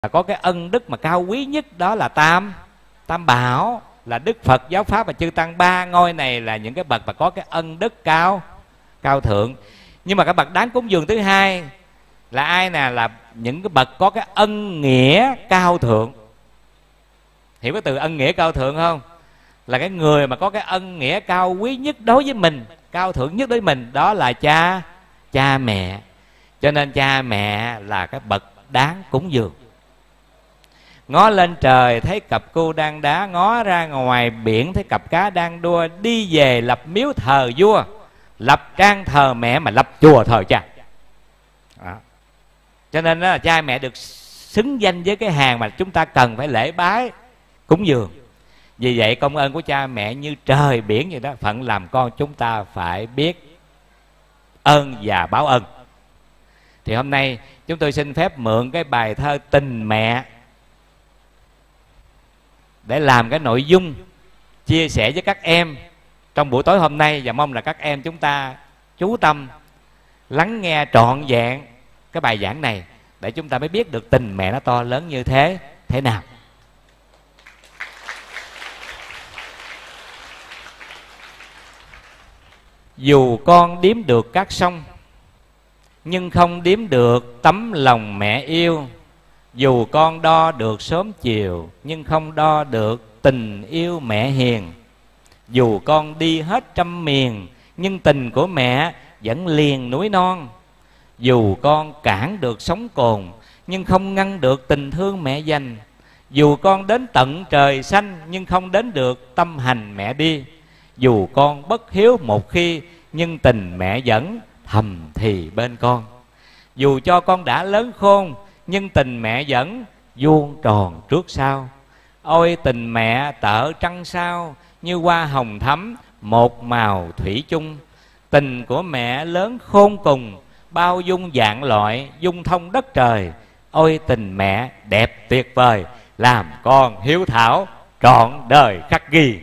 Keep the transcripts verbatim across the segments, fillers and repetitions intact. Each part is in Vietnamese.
có cái ân đức mà cao quý nhất, đó là tam tam bảo, là Đức Phật, Giáo Pháp và Chư Tăng. Ba ngôi này là những cái bậc mà có cái ân đức cao cao thượng. Nhưng mà cái bậc đáng cúng dường thứ hai là ai nè? Là những cái bậc có cái ân nghĩa cao thượng. Hiểu cái từ ân nghĩa cao thượng không? Là cái người mà có cái ân nghĩa cao quý nhất đối với mình, cao thượng nhất đối với mình, đó là cha cha mẹ. Cho nên cha mẹ là cái bậc đáng cúng dường. Ngó lên trời thấy cặp cu đang đá, ngó ra ngoài biển thấy cặp cá đang đua, đi về lập miếu thờ vua, lập trang thờ mẹ mà lập chùa thờ cha. Đó. Cho nên đó là cha mẹ được xứng danh với cái hàng mà chúng ta cần phải lễ bái cúng dường. Vì vậy công ơn của cha mẹ như trời biển vậy đó. Phận làm con chúng ta phải biết ơn và báo ơn. Thì hôm nay chúng tôi xin phép mượn cái bài thơ Tình Mẹ để làm cái nội dung chia sẻ với các em trong buổi tối hôm nay. Và mong là các em chúng ta chú tâm lắng nghe trọn vẹn cái bài giảng này, để chúng ta mới biết được tình mẹ nó to lớn như thế thế nào. Dù con đếm được các sông, nhưng không đếm được tấm lòng mẹ yêu. Dù con đo được sớm chiều, nhưng không đo được tình yêu mẹ hiền. Dù con đi hết trăm miền, nhưng tình của mẹ vẫn liền núi non. Dù con cản được sóng cồn, nhưng không ngăn được tình thương mẹ dành. Dù con đến tận trời xanh, nhưng không đến được tâm hành mẹ đi. Dù con bất hiếu một khi, nhưng tình mẹ vẫn thầm thì bên con. Dù cho con đã lớn khôn, nhưng tình mẹ vẫn vuông tròn trước sau. Ôi tình mẹ tợ trăng sao, như hoa hồng thắm một màu thủy chung. Tình của mẹ lớn khôn cùng, bao dung vạn loại, dung thông đất trời. Ôi tình mẹ đẹp tuyệt vời, làm con hiếu thảo trọn đời khắc ghi.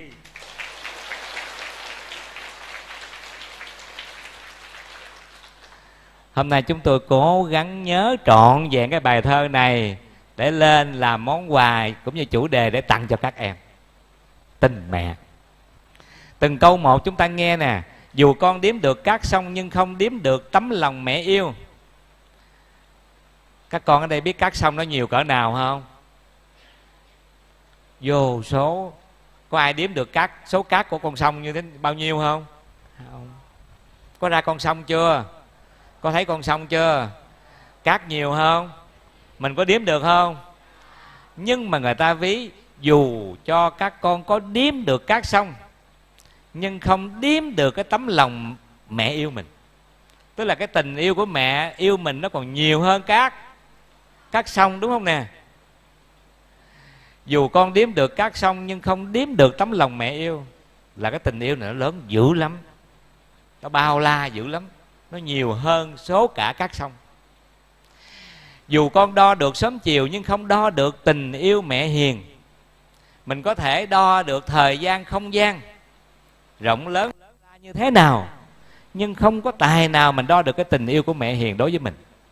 Hôm nay chúng tôi cố gắng nhớ trọn vẹn cái bài thơ này để lên làm món quà cũng như chủ đề để tặng cho các em. Tình mẹ. Từng câu một chúng ta nghe nè. Dù con đếm được các sông, nhưng không đếm được tấm lòng mẹ yêu. Các con ở đây biết các sông nó nhiều cỡ nào không? Vô số. Có ai đếm được các số cát của con sông như thế bao nhiêu không? Không. Có ra con sông chưa? Có thấy con sông chưa? Cát nhiều không? Mình có đếm được không? Nhưng mà người ta ví dù cho các con có đếm được các sông, nhưng không đếm được cái tấm lòng mẹ yêu mình. Tức là cái tình yêu của mẹ yêu mình nó còn nhiều hơn các các sông, đúng không nè? Dù con đếm được các sông, nhưng không đếm được tấm lòng mẹ yêu. Là cái tình yêu này nó lớn dữ lắm, nó bao la dữ lắm, nó nhiều hơn số cả các sông. Dù con đo được sớm chiều, nhưng không đo được tình yêu mẹ hiền. Mình có thể đo được thời gian không gian rộng lớn như thế nào, nhưng không có tài nào mình đo được cái tình yêu của mẹ hiền đối với mình.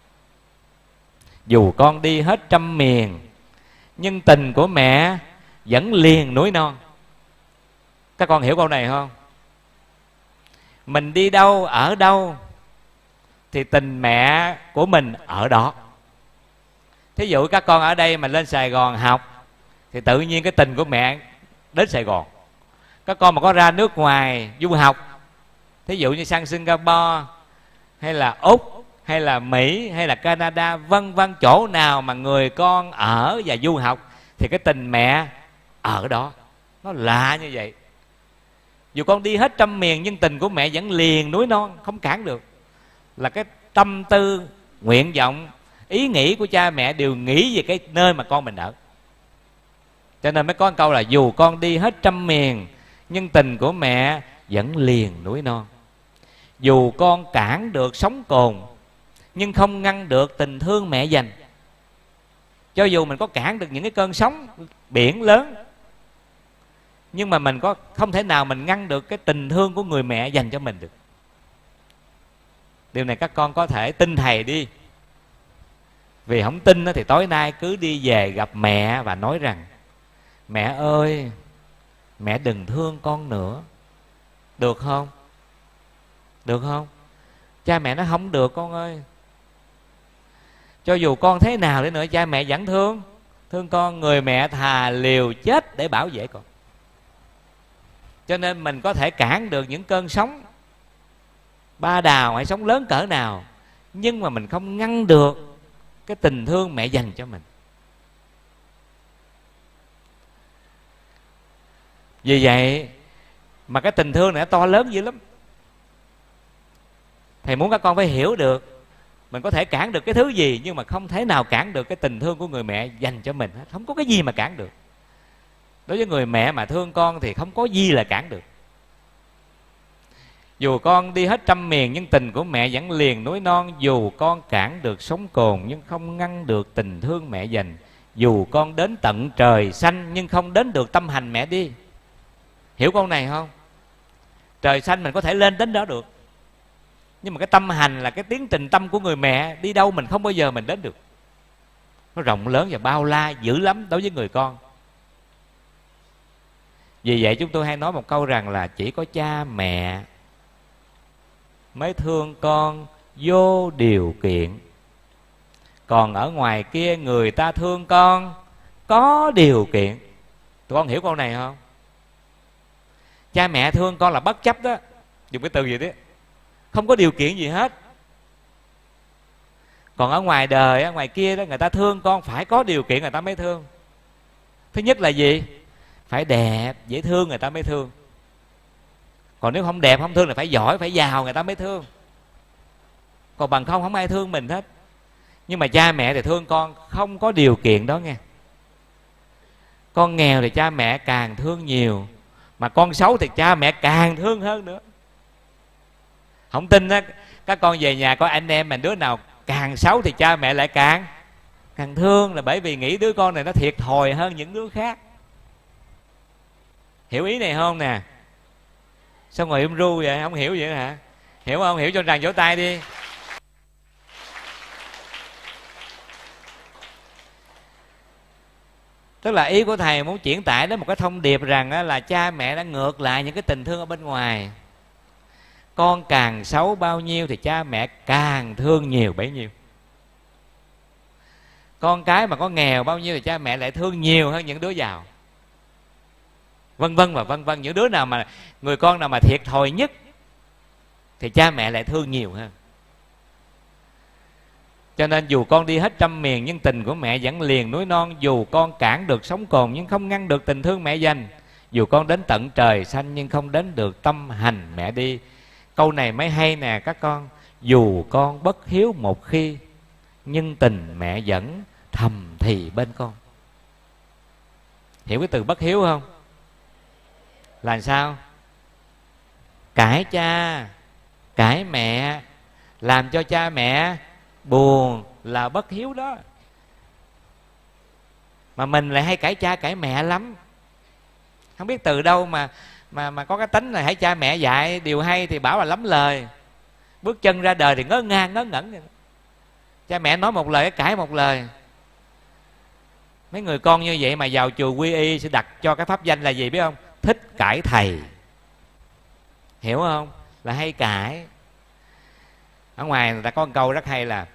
Dù con đi hết trăm miền, nhưng tình của mẹ vẫn liền núi non. Các con hiểu câu này không? Mình đi đâu ở đâu thì tình mẹ của mình ở đó. Thí dụ các con ở đây mà lên Sài Gòn học thì tự nhiên cái tình của mẹ đến Sài Gòn. Các con mà có ra nước ngoài du học, thí dụ như sang Singapore hay là Úc hay là Mỹ hay là Canada, vân vân, chỗ nào mà người con ở và du học thì cái tình mẹ ở đó. Nó lạ như vậy. Dù con đi hết trăm miền, nhưng tình của mẹ vẫn liền núi non, không cản được. Là cái tâm tư, nguyện vọng, ý nghĩ của cha mẹ đều nghĩ về cái nơi mà con mình ở. Cho nên mới có một câu là dù con đi hết trăm miền, nhưng tình của mẹ vẫn liền núi non. Dù con cản được sóng cồn, nhưng không ngăn được tình thương mẹ dành. Cho dù mình có cản được những cái cơn sóng biển lớn, nhưng mà mình có không thể nào mình ngăn được cái tình thương của người mẹ dành cho mình được. Điều này các con có thể tin thầy đi. Vì không tin thì tối nay cứ đi về gặp mẹ và nói rằng: mẹ ơi, mẹ đừng thương con nữa. Được không? Được không? Cha mẹ nó không được con ơi. Cho dù con thế nào đi nữa, cha mẹ vẫn thương. Thương con, người mẹ thà liều chết để bảo vệ con. Cho nên mình có thể cản được những cơn sóng ba đào hay sóng lớn cỡ nào, nhưng mà mình không ngăn được cái tình thương mẹ dành cho mình. Vì vậy mà cái tình thương này nó to lớn dữ lắm. Thầy muốn các con phải hiểu được, mình có thể cản được cái thứ gì, nhưng mà không thể nào cản được cái tình thương của người mẹ dành cho mình hết. Không có cái gì mà cản được. Đối với người mẹ mà thương con thì không có gì là cản được. Dù con đi hết trăm miền nhưng tình của mẹ vẫn liền núi non. Dù con cản được sóng cồn nhưng không ngăn được tình thương mẹ dành. Dù con đến tận trời xanh nhưng không đến được tâm hành mẹ đi. Hiểu câu này không? Trời xanh mình có thể lên đến đó được, nhưng mà cái tâm hành là cái tiến trình tâm của người mẹ, đi đâu mình không bao giờ mình đến được. Nó rộng lớn và bao la dữ lắm đối với người con. Vì vậy chúng tôi hay nói một câu rằng là chỉ có cha mẹ mới thương con vô điều kiện. Còn ở ngoài kia người ta thương con có điều kiện. Tụi con hiểu câu này không? Cha mẹ thương con là bất chấp đó, dùng cái từ gì đấy, không có điều kiện gì hết. Còn ở ngoài đời, ở ngoài kia đó, người ta thương con phải có điều kiện người ta mới thương. Thứ nhất là gì? Phải đẹp, dễ thương người ta mới thương. Còn nếu không đẹp, không thương là phải giỏi, phải giàu người ta mới thương. Còn bằng không không ai thương mình hết. Nhưng mà cha mẹ thì thương con không có điều kiện đó nghe. Con nghèo thì cha mẹ càng thương nhiều, mà con xấu thì cha mẹ càng thương hơn nữa. Không tin á, các con về nhà có anh em mình đứa nào càng xấu thì cha mẹ lại càng càng thương, là bởi vì nghĩ đứa con này nó thiệt thòi hơn những đứa khác. Hiểu ý này không nè? Sao ngồi im ru vậy? Không hiểu vậy hả? Hiểu không? Hiểu cho tràng vỗ tay đi. Tức là ý của thầy muốn chuyển tải đến một cái thông điệp rằng là cha mẹ đã ngược lại những cái tình thương ở bên ngoài. Con càng xấu bao nhiêu thì cha mẹ càng thương nhiều bấy nhiêu. Con cái mà có nghèo bao nhiêu thì cha mẹ lại thương nhiều hơn những đứa giàu. Vân vân và vân vân. Những đứa nào mà người con nào mà thiệt thòi nhất thì cha mẹ lại thương nhiều hơn. Cho nên dù con đi hết trăm miền nhưng tình của mẹ vẫn liền núi non. Dù con cản được sóng cồn nhưng không ngăn được tình thương mẹ dành. Dù con đến tận trời xanh nhưng không đến được tâm hành mẹ đi. Câu này mới hay nè các con. Dù con bất hiếu một khi, nhưng tình mẹ vẫn thầm thì bên con. Hiểu cái từ bất hiếu không? Là sao? Cãi cha, cãi mẹ, làm cho cha mẹ buồn là bất hiếu đó. Mà mình lại hay cãi cha cãi mẹ lắm. Không biết từ đâu mà mà mà có cái tính này, hãy cha mẹ dạy điều hay thì bảo là lắm lời, bước chân ra đời thì ngớ ngang ngớ ngẩn. Cha mẹ nói một lời cãi một lời. Mấy người con như vậy mà vào chùa Quy Y sẽ đặt cho cái pháp danh là gì biết không? Thích cãi thầy. Hiểu không? Là hay cãi. Ở ngoài người ta có một câu rất hay là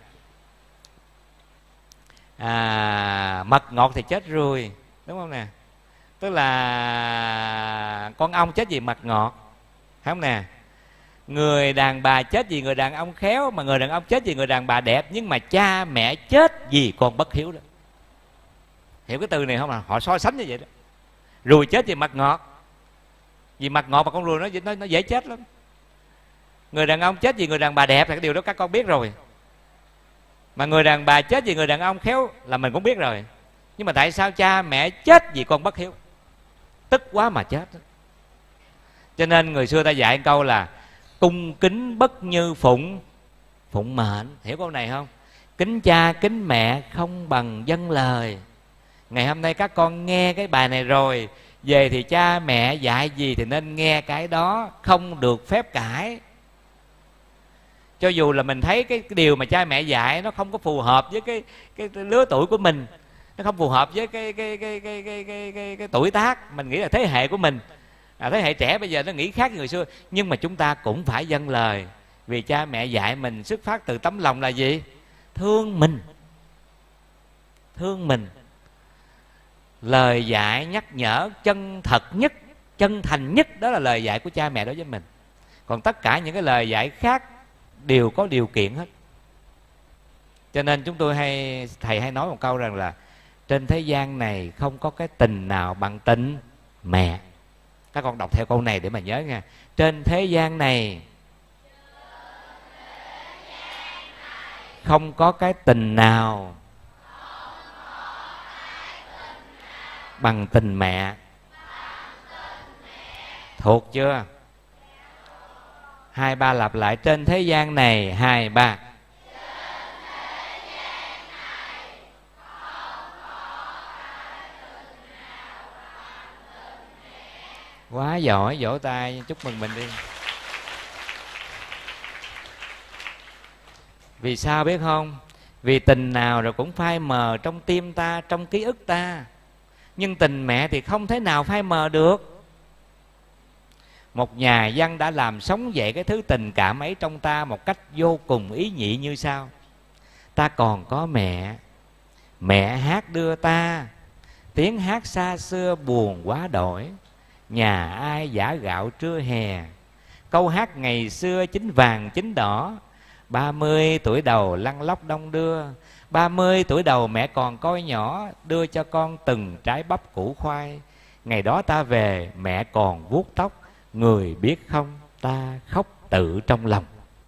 à, mật ngọt thì chết ruồi, đúng không nè? Tức là con ong chết vì mật ngọt, phải không nè? Người đàn bà chết vì người đàn ông khéo, mà người đàn ông chết vì người đàn bà đẹp. Nhưng mà cha mẹ chết vì con bất hiếu đó. Hiểu cái từ này không? Là họ so sánh như vậy đó. Ruồi chết vì mật ngọt, vì mật ngọt mà con ruồi nó, nó, nó dễ chết lắm. Người đàn ông chết vì người đàn bà đẹp là cái điều đó các con biết rồi. Mà người đàn bà chết vì người đàn ông khéo là mình cũng biết rồi. Nhưng mà tại sao cha mẹ chết vì con bất hiếu? Tức quá mà chết. Cho nên người xưa ta dạy câu là cung kính bất như phụng phụng mệnh. Hiểu câu này không? Kính cha kính mẹ không bằng dâng lời. Ngày hôm nay các con nghe cái bài này rồi, về thì cha mẹ dạy gì thì nên nghe cái đó, không được phép cãi. Cho dù là mình thấy cái, cái điều mà cha mẹ dạy nó không có phù hợp với cái cái, cái lứa tuổi của mình, nó không phù hợp với cái cái cái cái cái cái, cái, cái tuổi tác, mình nghĩ là thế hệ của mình, à, thế hệ trẻ bây giờ nó nghĩ khác như người xưa, nhưng mà chúng ta cũng phải dâng lời, vì cha mẹ dạy mình xuất phát từ tấm lòng là gì? Thương mình, thương mình. Lời dạy nhắc nhở chân thật nhất, chân thành nhất, đó là lời dạy của cha mẹ đối với mình. Còn tất cả những cái lời dạy khác đều có điều kiện hết. Cho nên chúng tôi hay, thầy hay nói một câu rằng là trên thế gian này không có cái tình nào bằng tình mẹ. Các con đọc theo câu này để mà nhớ nha. Trên thế gian này không có cái tình nào bằng tình mẹ. Thuộc chưa? Hai ba lặp lại. Trên thế gian này. Hai ba. Quá giỏi, vỗ tay chúc mừng mình đi. Vì sao biết không? Vì tình nào rồi cũng phai mờ trong tim ta, trong ký ức ta, nhưng tình mẹ thì không thể nào phai mờ được. Một nhà văn đã làm sống dậy cái thứ tình cảm ấy trong ta một cách vô cùng ý nhị như sau: ta còn có mẹ, mẹ hát đưa ta, tiếng hát xa xưa buồn quá đổi, nhà ai giã gạo trưa hè, câu hát ngày xưa chính vàng chính đỏ, ba mươi tuổi đầu lăn lóc đông đưa, ba mươi tuổi đầu mẹ còn coi nhỏ, đưa cho con từng trái bắp củ khoai, ngày đó ta về mẹ còn vuốt tóc, người biết không ta khóc tự trong lòng.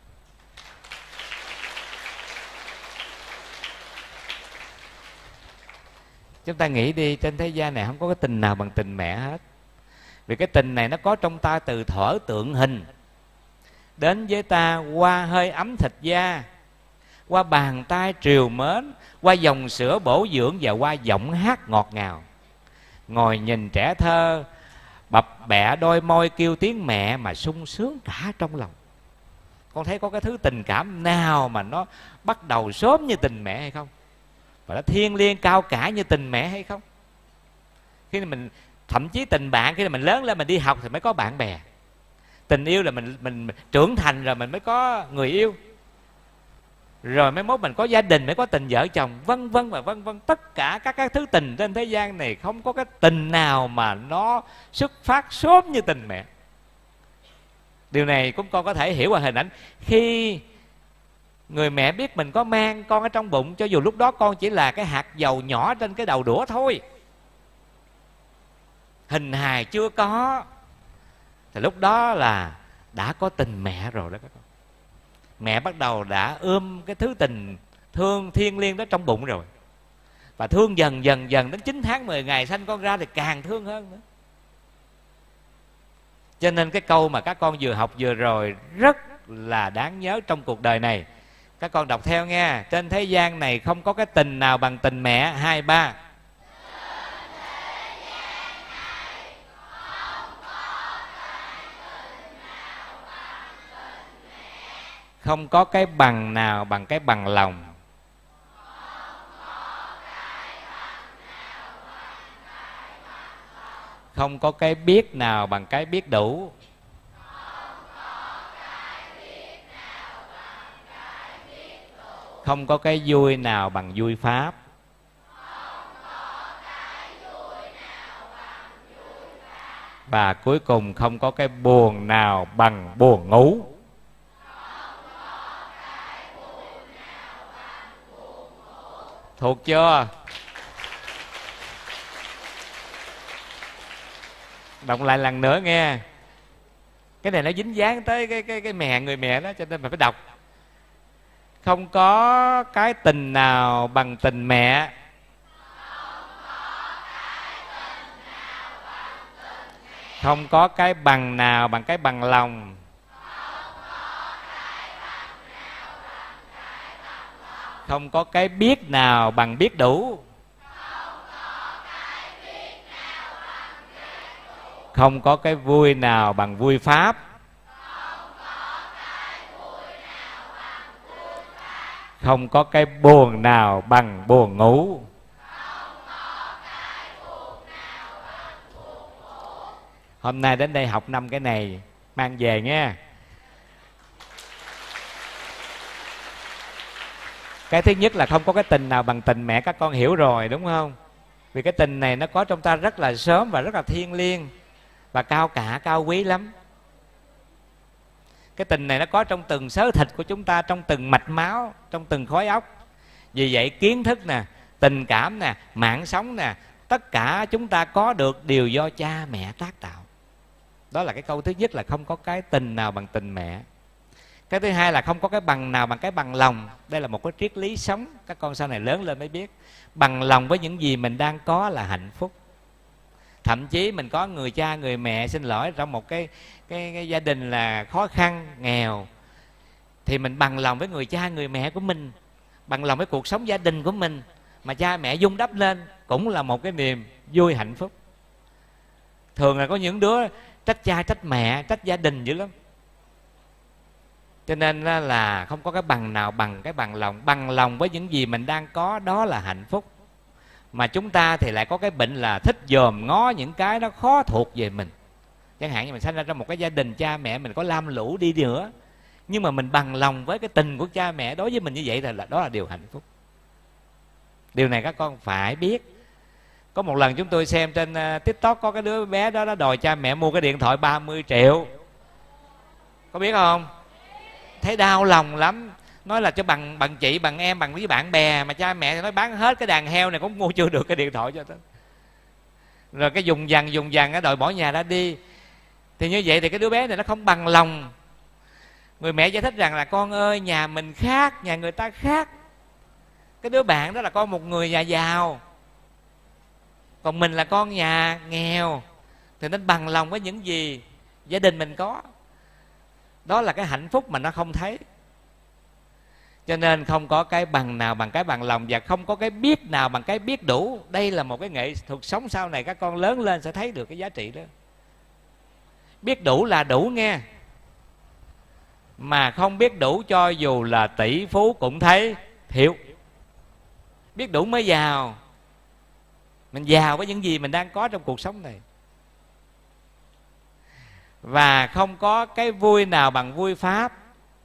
Chúng ta nghĩ đi, trên thế gian này không có cái tình nào bằng tình mẹ hết. Vì cái tình này nó có trong ta từ thuở tượng hình, đến với ta qua hơi ấm thịt da, qua bàn tay triều mến, qua dòng sữa bổ dưỡng, và qua giọng hát ngọt ngào. Ngồi nhìn trẻ thơ bập bẹ đôi môi kêu tiếng mẹ mà sung sướng cả trong lòng. Con thấy có cái thứ tình cảm nào mà nó bắt đầu sớm như tình mẹ hay không? Và nó thiêng liêng cao cả như tình mẹ hay không? Khi mình thậm chí tình bạn, khi mình lớn lên mình đi học thì mới có bạn bè. Tình yêu là mình mình trưởng thành rồi mình mới có người yêu, rồi mới mốt mình có gia đình, mới có tình vợ chồng, vân vân và vân vân. Tất cả các cái thứ tình trên thế gian này không có cái tình nào mà nó xuất phát sớm như tình mẹ. Điều này cũng con có thể hiểu qua hình ảnh. Khi người mẹ biết mình có mang con ở trong bụng, cho dù lúc đó con chỉ là cái hạt dầu nhỏ trên cái đầu đũa thôi, hình hài chưa có, thì lúc đó là đã có tình mẹ rồi đó các con. Mẹ bắt đầu đã ươm cái thứ tình thương thiêng liêng đó trong bụng rồi, và thương dần dần dần đến chín tháng mười ngày sanh con ra thì càng thương hơn nữa. Cho nên cái câu mà các con vừa học vừa rồi rất là đáng nhớ trong cuộc đời này. Các con đọc theo nghe. Trên thế gian này không có cái tình nào bằng tình mẹ. Hai ba. Không có cái bằng nào bằng cái bằng lòng. Không có cái biết nào bằng cái biết đủ. Không có cái vui nào bằng vui pháp. Và cuối cùng không có cái buồn nào bằng buồn ngủ. Thuộc chưa? Đọc lại lần nữa nghe. Cái này nó dính dáng tới cái cái cái mẹ, người mẹ đó, cho nên mình phải đọc. Không có cái tình nào bằng tình mẹ. Không có cái bằng nào bằng cái bằng lòng. Không có cái biết nào bằng biết đủ. Không có cái vui nào bằng vui pháp. Không có cái buồn nào bằng buồn ngủ. Hôm nay đến đây học năm cái này, mang về nha. Cái thứ nhất là không có cái tình nào bằng tình mẹ, các con hiểu rồi đúng không? Vì cái tình này nó có trong ta rất là sớm và rất là thiêng liêng và cao cả, cao quý lắm. Cái tình này nó có trong từng xớ thịt của chúng ta, trong từng mạch máu, trong từng khối óc. Vì vậy kiến thức nè, tình cảm nè, mạng sống nè, tất cả chúng ta có được đều do cha mẹ tác tạo. Đó là cái câu thứ nhất, là không có cái tình nào bằng tình mẹ. Cái thứ hai là không có cái bằng nào bằng cái bằng lòng. Đây là một cái triết lý sống, các con sau này lớn lên mới biết. Bằng lòng với những gì mình đang có là hạnh phúc. Thậm chí mình có người cha, người mẹ, xin lỗi, trong một cái, cái, cái gia đình là khó khăn, nghèo, thì mình bằng lòng với người cha, người mẹ của mình, bằng lòng với cuộc sống gia đình của mình, mà cha mẹ vun đắp lên, cũng là một cái niềm vui hạnh phúc. Thường là có những đứa trách cha, trách mẹ, trách gia đình dữ lắm. Cho nên là không có cái bằng nào bằng cái bằng lòng. Bằng lòng với những gì mình đang có, đó là hạnh phúc. Mà chúng ta thì lại có cái bệnh là thích dòm ngó những cái nó khó thuộc về mình. Chẳng hạn như mình sinh ra trong một cái gia đình cha mẹ mình có lam lũ đi nữa, nhưng mà mình bằng lòng với cái tình của cha mẹ đối với mình như vậy là, là đó là điều hạnh phúc. Điều này các con phải biết. Có một lần chúng tôi xem trên uh, TikTok, có cái đứa bé đó nó đòi cha mẹ mua cái điện thoại ba mươi triệu. Có biết không? Thấy đau lòng lắm. Nói là cho bằng bằng chị, bằng em, bằng với bạn bè, mà cha mẹ thì nói bán hết cái đàn heo này cũng mua chưa được cái điện thoại cho tôi. Rồi cái dùng dằn dùng dằn đòi bỏ nhà ra đi. Thì như vậy thì cái đứa bé này nó không bằng lòng. Người mẹ giải thích rằng là con ơi, nhà mình khác, nhà người ta khác. Cái đứa bạn đó là con một người nhà giàu, còn mình là con nhà nghèo, thì nên bằng lòng với những gì gia đình mình có. Đó là cái hạnh phúc mà nó không thấy. Cho nên không có cái bằng nào bằng cái bằng lòng, và không có cái biết nào bằng cái biết đủ. Đây là một cái nghệ thuật sống, sau này các con lớn lên sẽ thấy được cái giá trị đó. Biết đủ là đủ nghe, mà không biết đủ cho dù là tỷ phú cũng thấy thiếu. Biết đủ mới giàu. Mình giàu với những gì mình đang có trong cuộc sống này. Và không có cái vui nào bằng vui pháp.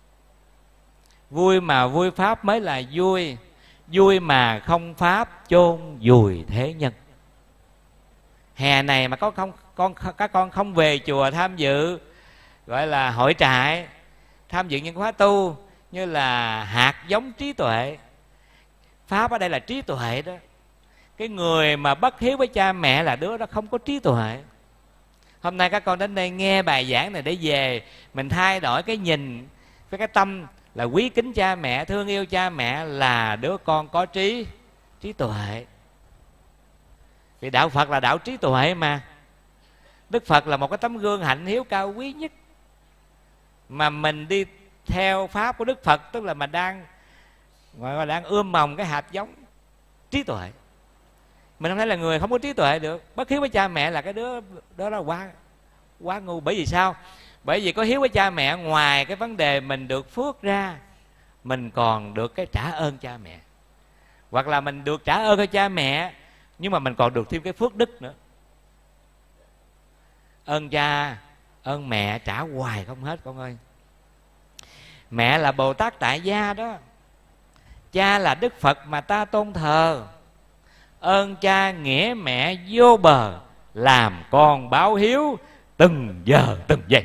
Vui mà vui pháp mới là vui. Vui mà không pháp chôn vùi thế nhân. Hè này mà có không con các con không về chùa tham dự gọi là hội trại, tham dự những khóa tu như là hạt giống trí tuệ. Pháp ở đây là trí tuệ đó. Cái người mà bất hiếu với cha mẹ là đứa đó không có trí tuệ. Hôm nay các con đến đây nghe bài giảng này để về mình thay đổi cái nhìn với cái tâm là quý kính cha mẹ, thương yêu cha mẹ, là đứa con có trí trí tuệ. Vì đạo Phật là đạo trí tuệ mà. Đức Phật là một cái tấm gương hạnh hiếu cao quý nhất. Mà mình đi theo pháp của Đức Phật, tức là mình đang gọi là đang ươm mầm cái hạt giống trí tuệ. Mình không thể là người không có trí tuệ được. Bất hiếu với cha mẹ là cái đứa đó là quá quá ngu. Bởi vì sao? Bởi vì có hiếu với cha mẹ, ngoài cái vấn đề mình được phước ra, mình còn được cái trả ơn cha mẹ. Hoặc là mình được trả ơn cho cha mẹ, nhưng mà mình còn được thêm cái phước đức nữa. Ơn cha, ơn mẹ trả hoài không hết con ơi. Mẹ là Bồ Tát tại gia đó. Cha là Đức Phật mà ta tôn thờ. Ơn cha nghĩa mẹ vô bờ, làm con báo hiếu từng giờ từng giây.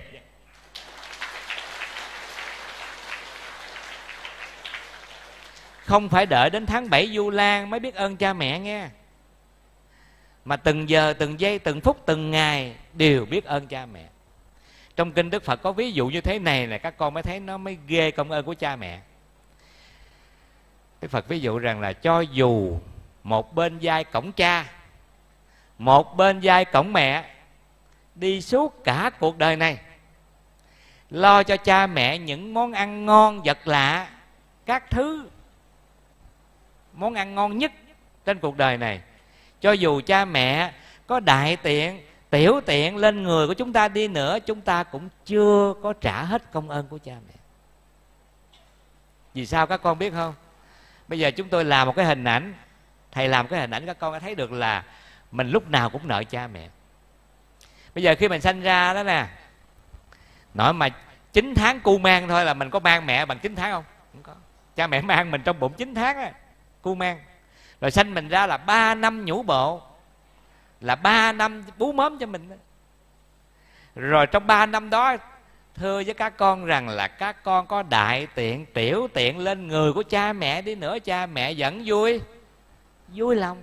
Không phải đợi đến tháng bảy Vu Lan mới biết ơn cha mẹ nghe, mà từng giờ từng giây, từng phút từng ngày đều biết ơn cha mẹ. Trong kinh Đức Phật có ví dụ như thế này là các con mới thấy nó mới ghê công ơn của cha mẹ. Đức Phật ví dụ rằng là cho dù một bên vai cổng cha, một bên vai cổng mẹ, đi suốt cả cuộc đời này, lo cho cha mẹ những món ăn ngon vật lạ, các thứ món ăn ngon nhất trên cuộc đời này. Cho dù cha mẹ có đại tiện, tiểu tiện lên người của chúng ta đi nữa, chúng ta cũng chưa có trả hết công ơn của cha mẹ. Vì sao các con biết không? Bây giờ chúng tôi làm một cái hình ảnh, thầy làm cái hình ảnh các con đã thấy được là mình lúc nào cũng nợ cha mẹ. Bây giờ khi mình sanh ra đó nè, nói mà chín tháng cu mang thôi là mình có mang mẹ bằng chín tháng không? Không có. Cha mẹ mang mình trong bụng chín tháng á, cu mang. Rồi sanh mình ra là ba năm nhũ bộ, là ba năm bú mớm cho mình. Rồi trong ba năm đó thưa với các con rằng là các con có đại tiện tiểu tiện lên người của cha mẹ đi nữa, cha mẹ vẫn vui vui lòng.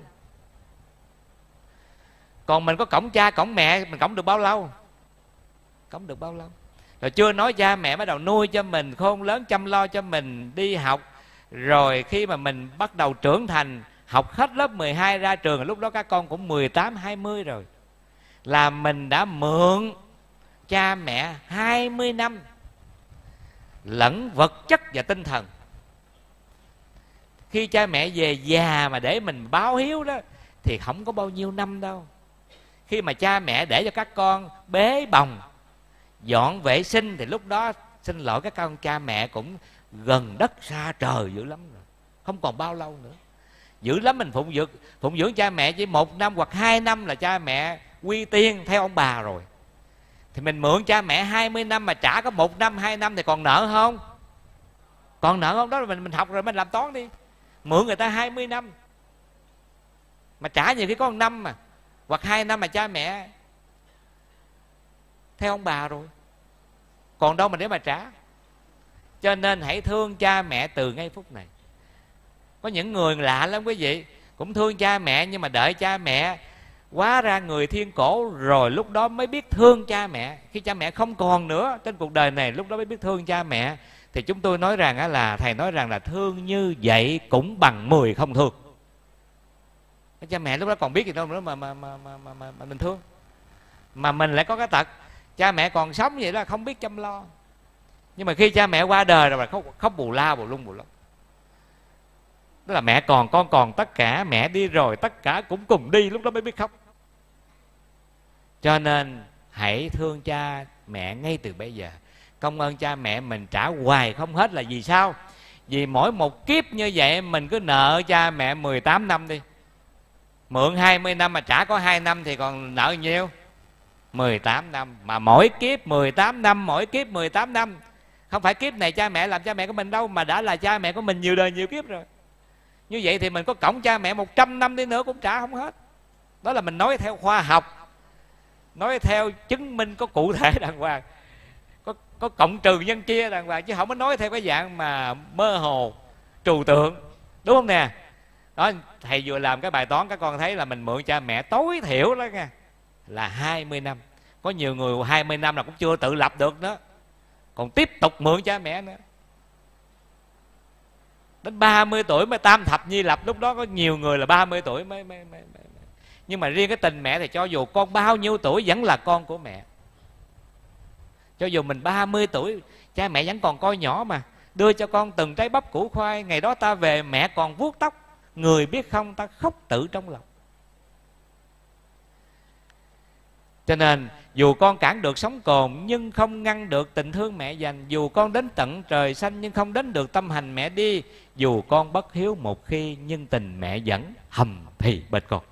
Còn mình có cõng cha cõng mẹ, mình cõng được bao lâu? Cõng được bao lâu? Rồi chưa nói cha mẹ bắt đầu nuôi cho mình khôn lớn, chăm lo cho mình đi học. Rồi khi mà mình bắt đầu trưởng thành, học hết lớp mười hai ra trường, lúc đó các con cũng mười tám, hai mươi rồi, là mình đã mượn cha mẹ hai mươi năm, lẫn vật chất và tinh thần. Khi cha mẹ về già mà để mình báo hiếu đó thì không có bao nhiêu năm đâu. Khi mà cha mẹ để cho các con bế bồng, dọn vệ sinh thì lúc đó xin lỗi các con, cha mẹ cũng gần đất xa trời dữ lắm rồi, không còn bao lâu nữa. Dữ lắm mình phụng dưỡng, phụng dưỡng cha mẹ chỉ một năm hoặc hai năm là cha mẹ quy tiên theo ông bà rồi. Thì mình mượn cha mẹ hai mươi năm mà trả có một năm, hai năm thì còn nợ không? Còn nợ không? Đó là mình mình học rồi, mình làm toán đi. Mượn người ta hai mươi năm mà trả nhiều khi có một năm mà, hoặc hai năm mà cha mẹ theo ông bà rồi, còn đâu mà để mà trả. Cho nên hãy thương cha mẹ từ ngay phút này. Có những người lạ lắm quý vị, cũng thương cha mẹ nhưng mà đợi cha mẹ quá ra người thiên cổ rồi lúc đó mới biết thương cha mẹ. Khi cha mẹ không còn nữa trên cuộc đời này, lúc đó mới biết thương cha mẹ. Thì chúng tôi nói rằng là thầy nói rằng là thương như vậy cũng bằng mười không thương. Cha mẹ lúc đó còn biết gì đâu nữa mà mà mà mà, mà, mà, mà mình thương. Mà mình lại có cái tật cha mẹ còn sống vậy đó không biết chăm lo. Nhưng mà khi cha mẹ qua đời rồi mà khóc, khóc bù la bù lung bù lông. Tức là mẹ còn con còn tất cả, mẹ đi rồi tất cả cũng cùng đi, lúc đó mới biết khóc. Cho nên hãy thương cha mẹ ngay từ bây giờ. Công ơn cha mẹ mình trả hoài không hết là vì sao? Vì mỗi một kiếp như vậy mình cứ nợ cha mẹ mười tám năm đi. Mượn hai mươi năm mà trả có hai năm thì còn nợ nhiêu? mười tám năm. Mà mỗi kiếp mười tám năm, mỗi kiếp mười tám năm. Không phải kiếp này cha mẹ làm cha mẹ của mình đâu, mà đã là cha mẹ của mình nhiều đời nhiều kiếp rồi. Như vậy thì mình có cõng cha mẹ một trăm năm đi nữa cũng trả không hết. Đó là mình nói theo khoa học, nói theo chứng minh có cụ thể đàng hoàng, có, có cộng trừ nhân chia đàng hoàng, chứ không có nói theo cái dạng mà mơ hồ trừu tượng, đúng không nè? Đó, thầy vừa làm cái bài toán các con thấy là mình mượn cha mẹ tối thiểu đó nha là hai mươi năm. Có nhiều người hai mươi năm là cũng chưa tự lập được nữa, còn tiếp tục mượn cha mẹ nữa. Đến ba mươi tuổi mới tam thập nhi lập. Lúc đó có nhiều người là ba mươi tuổi mới, mới, mới, mới. Nhưng mà riêng cái tình mẹ thì cho dù con bao nhiêu tuổi vẫn là con của mẹ. Cho dù mình ba mươi tuổi, cha mẹ vẫn còn coi nhỏ mà. Đưa cho con từng trái bắp củ khoai, ngày đó ta về mẹ còn vuốt tóc, người biết không ta khóc tự trong lòng. Cho nên dù con cản được sóng cồn nhưng không ngăn được tình thương mẹ dành. Dù con đến tận trời xanh nhưng không đến được tâm hành mẹ đi. Dù con bất hiếu một khi nhưng tình mẹ vẫn hầm thì bên con.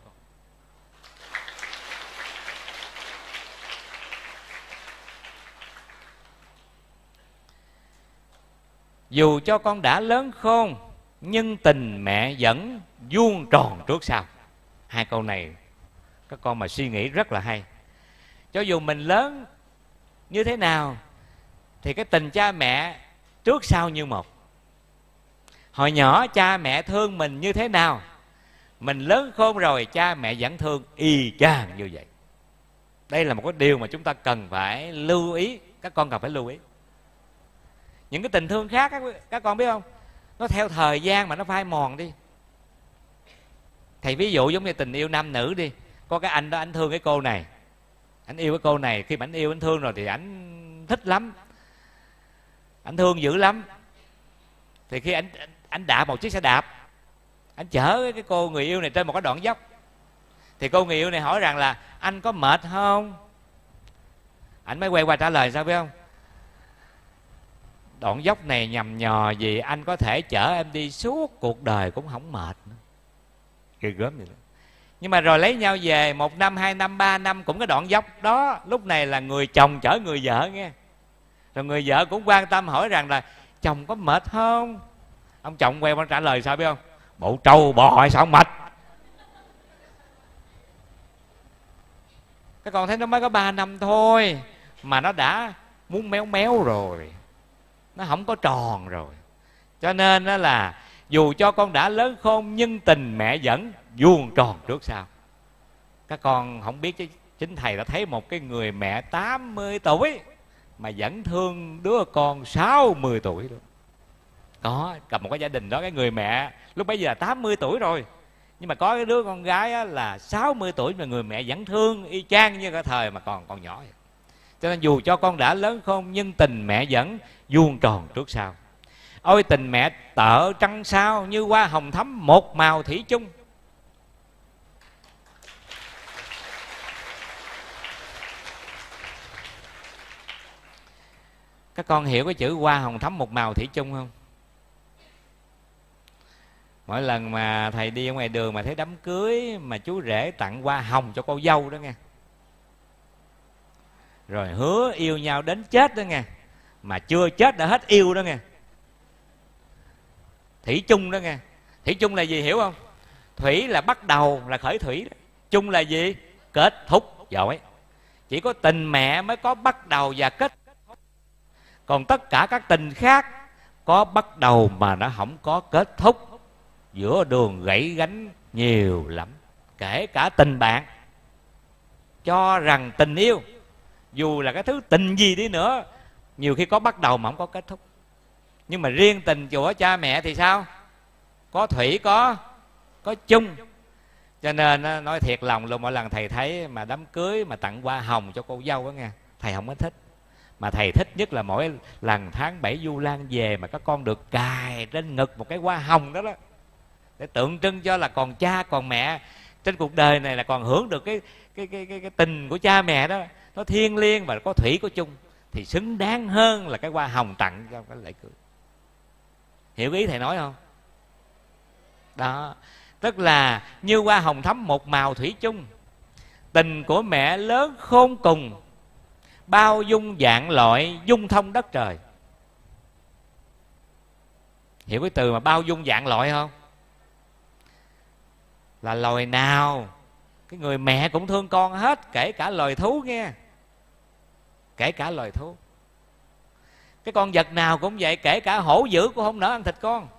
Dù cho con đã lớn khôn nhưng tình mẹ vẫn vuông tròn trước sau. Hai câu này các con mà suy nghĩ rất là hay. Cho dù mình lớn như thế nào thì cái tình cha mẹ trước sau như một. Hồi nhỏ cha mẹ thương mình như thế nào, mình lớn khôn rồi cha mẹ vẫn thương y chang như vậy. Đây là một cái điều mà chúng ta cần phải lưu ý. Các con cần phải lưu ý. Những cái tình thương khác các, các con biết không, nó theo thời gian mà nó phai mòn đi. Thầy ví dụ giống như tình yêu nam nữ đi. Có cái anh đó anh thương cái cô này, anh yêu cái cô này. Khi mà anh yêu anh thương rồi thì anh thích lắm, anh thương dữ lắm. Thì khi anh anh đạp một chiếc xe đạp, anh chở cái cô người yêu này trên một cái đoạn dốc, thì cô người yêu này hỏi rằng là anh có mệt không? Anh mới quay qua trả lời sao biết không? đoạn dốc này nhằm nhò gì anh có thể chở em đi suốt cuộc đời cũng không mệt nữa. Ghê gớm vậy đó. Nhưng mà rồi lấy nhau về một năm, hai năm, ba năm cũng cái đoạn dốc đó, lúc này là người chồng chở người vợ nghe. Rồi người vợ cũng quan tâm hỏi rằng là chồng có mệt không? Ông chồng quay qua trả lời sao biết không? Bộ trâu bò hay sao không mệt? Các con thấy nó mới có ba năm thôi mà nó đã muốn méo méo rồi, nó không có tròn rồi. Cho nên đó là dù cho con đã lớn khôn nhưng tình mẹ vẫn vuông tròn trước sau. Các con không biết chứ chính thầy đã thấy một cái người mẹ tám mươi tuổi mà vẫn thương đứa con sáu mươi tuổi luôn. Có, gặp một cái gia đình đó, cái người mẹ lúc bấy giờ là tám mươi tuổi rồi, nhưng mà có cái đứa con gái á, là sáu mươi tuổi mà người mẹ vẫn thương y chang như cái thời mà còn còn nhỏ vậy. Cho nên dù cho con đã lớn khôn nhưng tình mẹ vẫn vuông tròn trước sau. Ôi tình mẹ tợ trăng sao, như hoa hồng thắm một màu thủy chung. Các con hiểu cái chữ hoa hồng thắm một màu thủy chung không? Mỗi lần mà thầy đi ở ngoài đường mà thấy đám cưới mà chú rể tặng hoa hồng cho cô dâu đó nghe, rồi hứa yêu nhau đến chết đó nghe, mà chưa chết đã hết yêu đó nghe. Thủy chung đó nghe. Thủy chung là gì hiểu không? Thủy là bắt đầu, là khởi thủy đó. Chung là gì? Kết thúc. Giỏi. Chỉ có tình mẹ mới có bắt đầu và kết thúc. Còn tất cả các tình khác có bắt đầu mà nó không có kết thúc. Giữa đường gãy gánh nhiều lắm. Kể cả tình bạn, cho rằng tình yêu dù là cái thứ tình gì đi nữa, nhiều khi có bắt đầu mà không có kết thúc. Nhưng mà riêng tình của cha mẹ thì sao? Có thủy, có có chung. Cho nên nói thiệt lòng luôn, mỗi lần thầy thấy mà đám cưới mà tặng hoa hồng cho cô dâu đó nghe, thầy không có thích. Mà thầy thích nhất là mỗi lần tháng bảy Vu Lan về mà các con được cài trên ngực một cái hoa hồng đó đó, để tượng trưng cho là còn cha còn mẹ trên cuộc đời này, là còn hưởng được cái cái cái cái, cái tình của cha mẹ đó, nó thiêng liêng và có thủy có chung, thì xứng đáng hơn là cái hoa hồng tặng cho cái lễ cưới. Hiểu ý thầy nói không? Đó, tức là như hoa hồng thắm một màu thủy chung. Tình của mẹ lớn khôn cùng, bao dung vạn loại, dung thông đất trời. Hiểu cái từ mà bao dung vạn loại không? Là loài nào cái người mẹ cũng thương con hết, kể cả loài thú nghe. Kể cả loài thú. Cái con vật nào cũng vậy, kể cả hổ dữ cũng không nỡ ăn thịt con.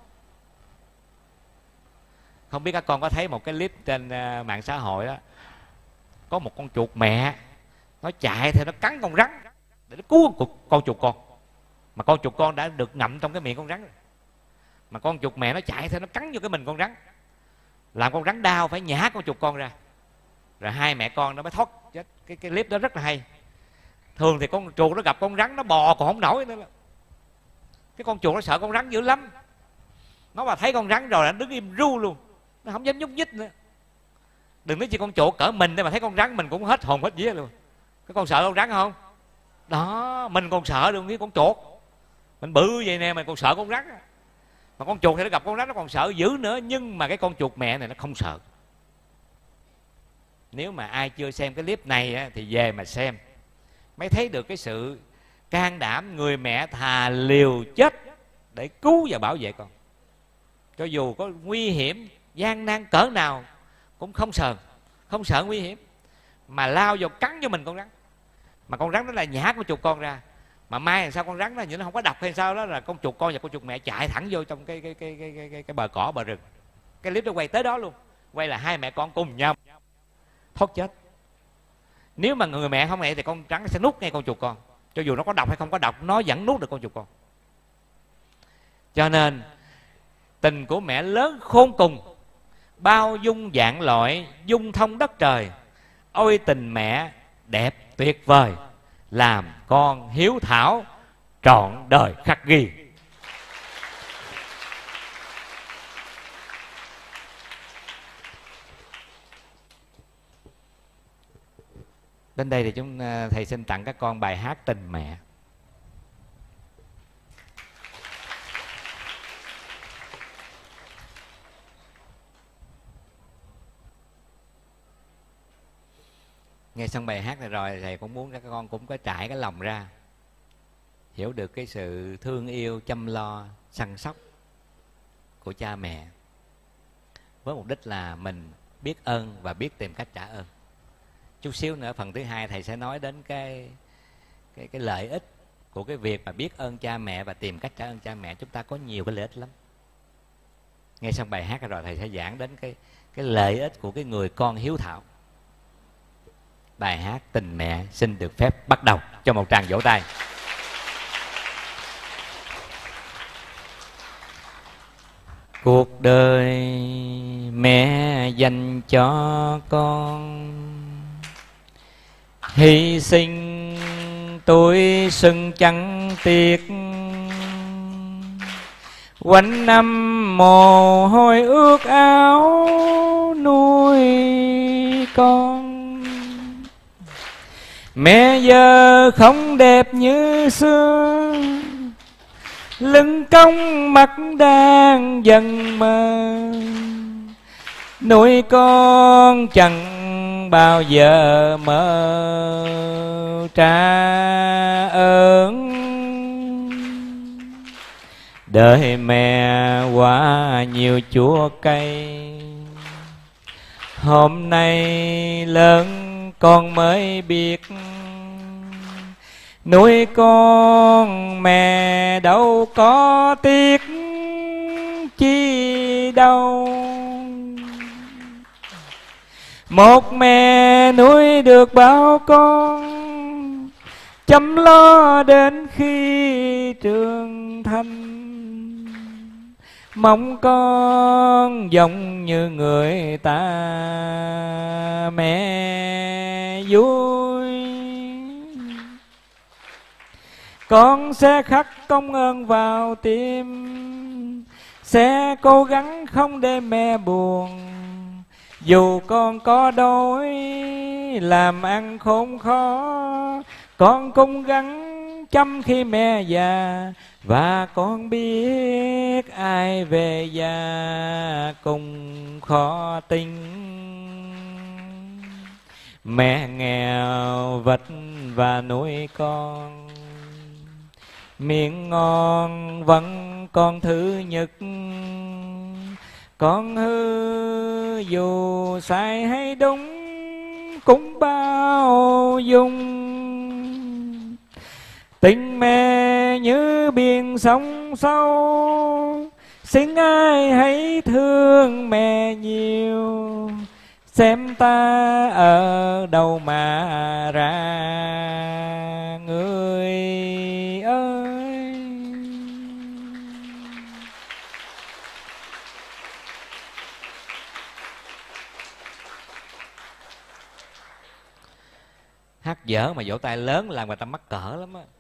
Không biết các con có thấy một cái clip trên mạng xã hội đó, có một con chuột mẹ nó chạy theo nó cắn con rắn để nó cứu con, con chuột con, mà con chuột con đã được ngậm trong cái miệng con rắn rồi. Mà con chuột mẹ nó chạy theo nó cắn vô cái mình con rắn, làm con rắn đau phải nhả con chuột con ra, rồi hai mẹ con nó mới thoát chết. Cái, cái clip đó rất là hay. Thường thì con chuột nó gặp con rắn nó bò còn không nổi nữa. Cái con chuột nó sợ con rắn dữ lắm, nó mà thấy con rắn rồi nó đứng im ru luôn, nó không dám nhúc nhích nữa. Đừng nói chỉ con chuột cỡ mình, để mà thấy con rắn mình cũng hết hồn hết vía luôn. Cái con sợ con rắn không? Đó, mình còn sợ được cái con chuột. Mình bự vậy nè, mình còn sợ con rắn. Mà con chuột thì nó gặp con rắn nó còn sợ dữ nữa. Nhưng mà cái con chuột mẹ này nó không sợ. Nếu mà ai chưa xem cái clip này á, thì về mà xem mới thấy được cái sự can đảm người mẹ thà liều chết để cứu và bảo vệ con. Cho dù có nguy hiểm gian nan cỡ nào cũng không sợ, không sợ nguy hiểm, mà lao vào cắn cho mình con rắn. Mà con rắn đó là nhả con chuột con ra, mà mai làm sao con rắn đó như nó không có độc hay sao đó, là con chuột con và con chuột mẹ chạy thẳng vô trong cái cái cái cái cái, cái, cái bờ cỏ bờ rừng. Cái clip đó quay tới đó luôn, quay là hai mẹ con cùng nhau thoát chết. Nếu mà người mẹ không vậy thì con rắn sẽ nuốt ngay con chuột con, cho dù nó có độc hay không có độc, nó vẫn nuốt được con chuột con. Cho nên tình của mẹ lớn khôn cùng, bao dung vạn loại, dung thông đất trời. Ôi tình mẹ đẹp tuyệt vời, làm con hiếu thảo trọn đời khắc ghi. Đến đây thì chúng thầy xin tặng các con bài hát Tình Mẹ. Nghe xong bài hát này rồi, thầy cũng muốn các con cũng có trải cái lòng ra, hiểu được cái sự thương yêu, chăm lo, săn sóc của cha mẹ, với mục đích là mình biết ơn và biết tìm cách trả ơn. Chút xíu nữa phần thứ hai thầy sẽ nói đến cái cái cái lợi ích của cái việc mà biết ơn cha mẹ và tìm cách trả ơn cha mẹ. Chúng ta có nhiều cái lợi ích lắm. Nghe xong bài hát rồi thầy sẽ giảng đến cái cái lợi ích của cái người con hiếu thảo. Bài hát Tình Mẹ xin được phép bắt đầu, cho một tràng vỗ tay. Cuộc đời mẹ dành cho con, hy sinh tuổi xuân chẳng tiếc, quanh năm mồ hôi ướt áo nuôi con. Mẹ giờ không đẹp như xưa, lưng cong mắt đang dần mờ, nuôi con chẳng bao giờ mơ trả ơn. Đời mẹ qua nhiều chua cay, hôm nay lớn con mới biết, nuôi con mẹ đâu có tiếc chi đâu. Một mẹ nuôi được bao con, chăm lo đến khi trưởng thành. Mong con giống như người ta mẹ vui. Con sẽ khắc công ơn vào tim, sẽ cố gắng không để mẹ buồn. Dù con có đói làm ăn khốn khó, con cũng gắng chăm khi mẹ già. Và con biết ai về già cũng khó tính. Mẹ nghèo vất và nuôi con, miệng ngon vẫn con thứ nhất. Con hư dù sai hay đúng cũng bao dung. Tình mẹ như biển sông sâu, xin ai hãy thương mẹ nhiều. Xem ta ở đâu mà ra người ơi. Hát dở mà vỗ tay lớn làm người ta mắc cỡ lắm á.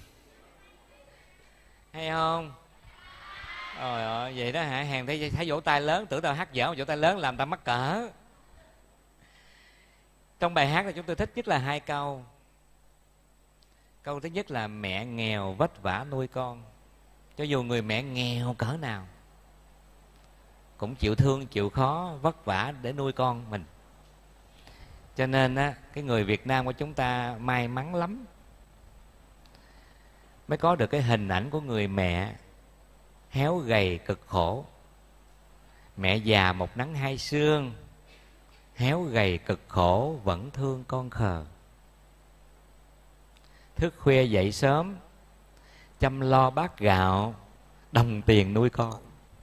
Hay không? Trời ơi, vậy đó hả? Hàng thấy, thấy vỗ tay lớn, tưởng tao hát dở mà vỗ tay lớn làm tao mắc cỡ. Trong bài hát này chúng tôi thích nhất là hai câu. Câu thứ nhất là mẹ nghèo vất vả nuôi con. Cho dù người mẹ nghèo cỡ nào cũng chịu thương, chịu khó, vất vả để nuôi con mình. Cho nên á, cái người Việt Nam của chúng ta may mắn lắm mới có được cái hình ảnh của người mẹ héo gầy cực khổ. Mẹ già một nắng hai sương, héo gầy cực khổ vẫn thương con khờ. Thức khuya dậy sớm, chăm lo bát gạo, đồng tiền nuôi con.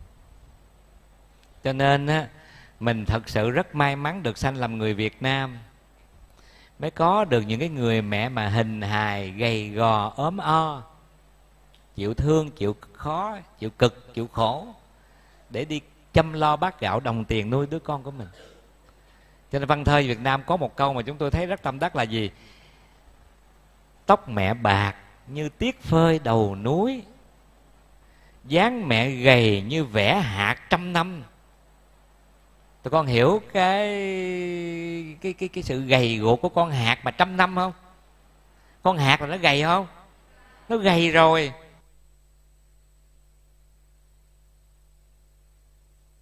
Cho nên á, mình thật sự rất may mắn được sanh làm người Việt Nam, mới có được những cái người mẹ mà hình hài, gầy gò, ốm o, chịu thương, chịu khó, chịu cực, chịu khổ để đi chăm lo bát gạo, đồng tiền nuôi đứa con của mình. Cho nên văn thơ Việt Nam có một câu mà chúng tôi thấy rất tâm đắc là gì? Tóc mẹ bạc như tiết phơi đầu núi, dáng mẹ gầy như vẽ hạt trăm năm. Tụi con hiểu cái cái cái cái sự gầy guộc của con hạt mà trăm năm không? Con hạt là nó gầy không? Nó gầy rồi.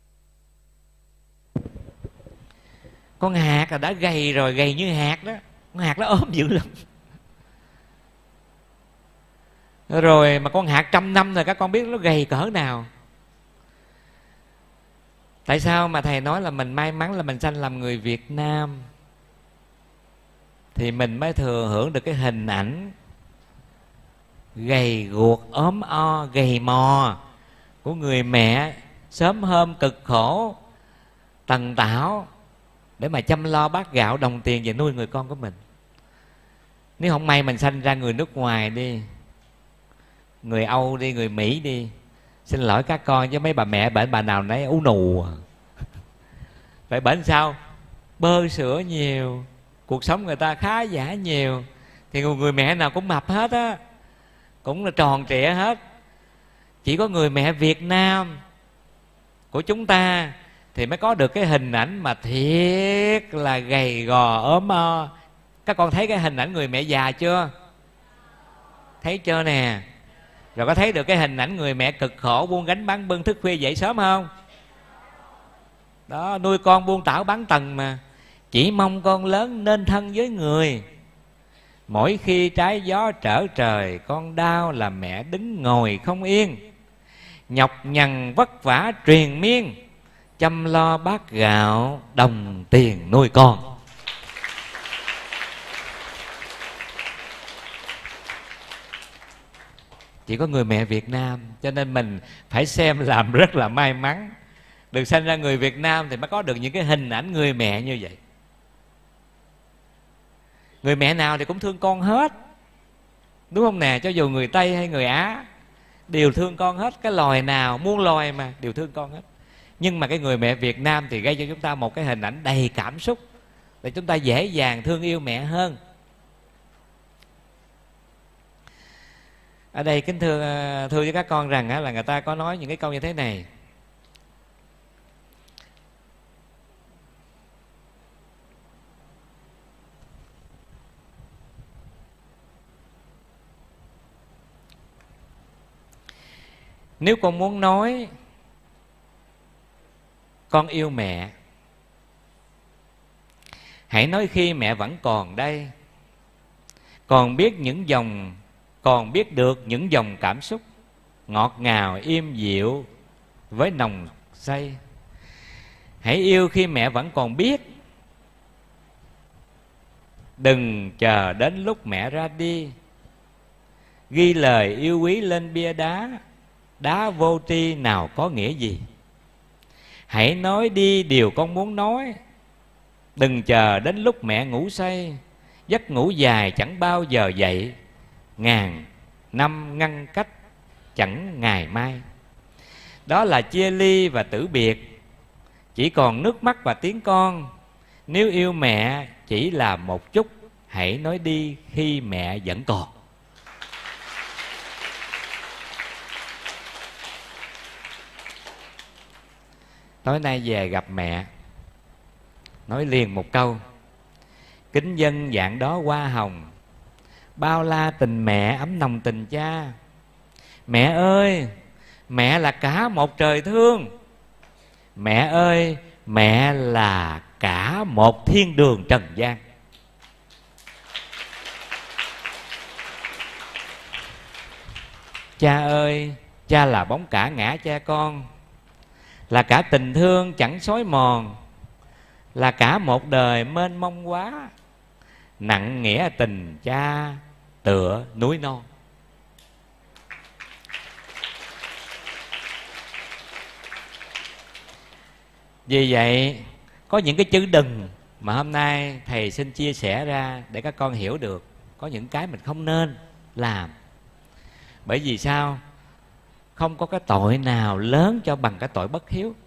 Con hạt là đã gầy rồi, gầy như hạt đó. Con hạt nó ốm dữ lắm. Rồi mà con hạt trăm năm rồi các con biết nó gầy cỡ nào. Tại sao mà thầy nói là mình may mắn là mình sanh làm người Việt Nam, thì mình mới thừa hưởng được cái hình ảnh gầy guộc, ốm o, gầy mò của người mẹ sớm hôm cực khổ tần tảo để mà chăm lo bát gạo đồng tiền về nuôi người con của mình. Nếu không may mình sanh ra người nước ngoài đi, người Âu đi, người Mỹ đi, xin lỗi các con chứ mấy bà mẹ bệnh bà nào nấy ú nù. Vậy bệnh sao? Bơ sữa nhiều, cuộc sống người ta khá giả nhiều, thì người, người mẹ nào cũng mập hết á, cũng là tròn trịa hết. Chỉ có người mẹ Việt Nam của chúng ta thì mới có được cái hình ảnh mà thiệt là gầy gò ốm o. Các con thấy cái hình ảnh người mẹ già chưa? Thấy chưa nè? Rồi có thấy được cái hình ảnh người mẹ cực khổ buôn gánh bán bưng thức khuya dậy sớm không? Đó, nuôi con buôn tảo bán tần mà, chỉ mong con lớn nên thân với người. Mỗi khi trái gió trở trời, con đau là mẹ đứng ngồi không yên, nhọc nhằn vất vả truyền miên, chăm lo bát gạo đồng tiền nuôi con. Chỉ có người mẹ Việt Nam, cho nên mình phải xem làm rất là may mắn được sanh ra người Việt Nam thì mới có được những cái hình ảnh người mẹ như vậy. Người mẹ nào thì cũng thương con hết, đúng không nè? Cho dù người Tây hay người Á đều thương con hết. Cái loài nào, muôn loài mà đều thương con hết. Nhưng mà cái người mẹ Việt Nam thì gây cho chúng ta một cái hình ảnh đầy cảm xúc, để chúng ta dễ dàng thương yêu mẹ hơn. Ở đây kính thưa thưa với các con rằng là người ta có nói những cái câu như thế này: nếu con muốn nói con yêu mẹ, hãy nói khi mẹ vẫn còn đây, còn biết những dòng còn biết được những dòng cảm xúc ngọt ngào im dịu với nồng say. Hãy yêu khi mẹ vẫn còn biết, đừng chờ đến lúc mẹ ra đi. Ghi lời yêu quý lên bia đá, đá vô tri nào có nghĩa gì. Hãy nói đi điều con muốn nói, đừng chờ đến lúc mẹ ngủ say. Giấc ngủ dài chẳng bao giờ dậy, ngàn năm ngăn cách chẳng ngày mai. Đó là chia ly và tử biệt, chỉ còn nước mắt và tiếng con. Nếu yêu mẹ chỉ là một chút, hãy nói đi khi mẹ vẫn còn. Tối nay về gặp mẹ, nói liền một câu: kính dân dạng đó hoa hồng, bao la tình mẹ ấm nồng tình cha. Mẹ ơi, mẹ là cả một trời thương. Mẹ ơi, mẹ là cả một thiên đường trần gian. Cha ơi, cha là bóng cả ngã cha con, là cả tình thương chẳng xói mòn, là cả một đời mênh mông quá. Nặng nghĩa tình cha tựa núi non. Vì vậy có những cái chữ đừng mà hôm nay thầy xin chia sẻ ra để các con hiểu được. Có những cái mình không nên làm. Bởi vì sao? Không có cái tội nào lớn cho bằng cái tội bất hiếu.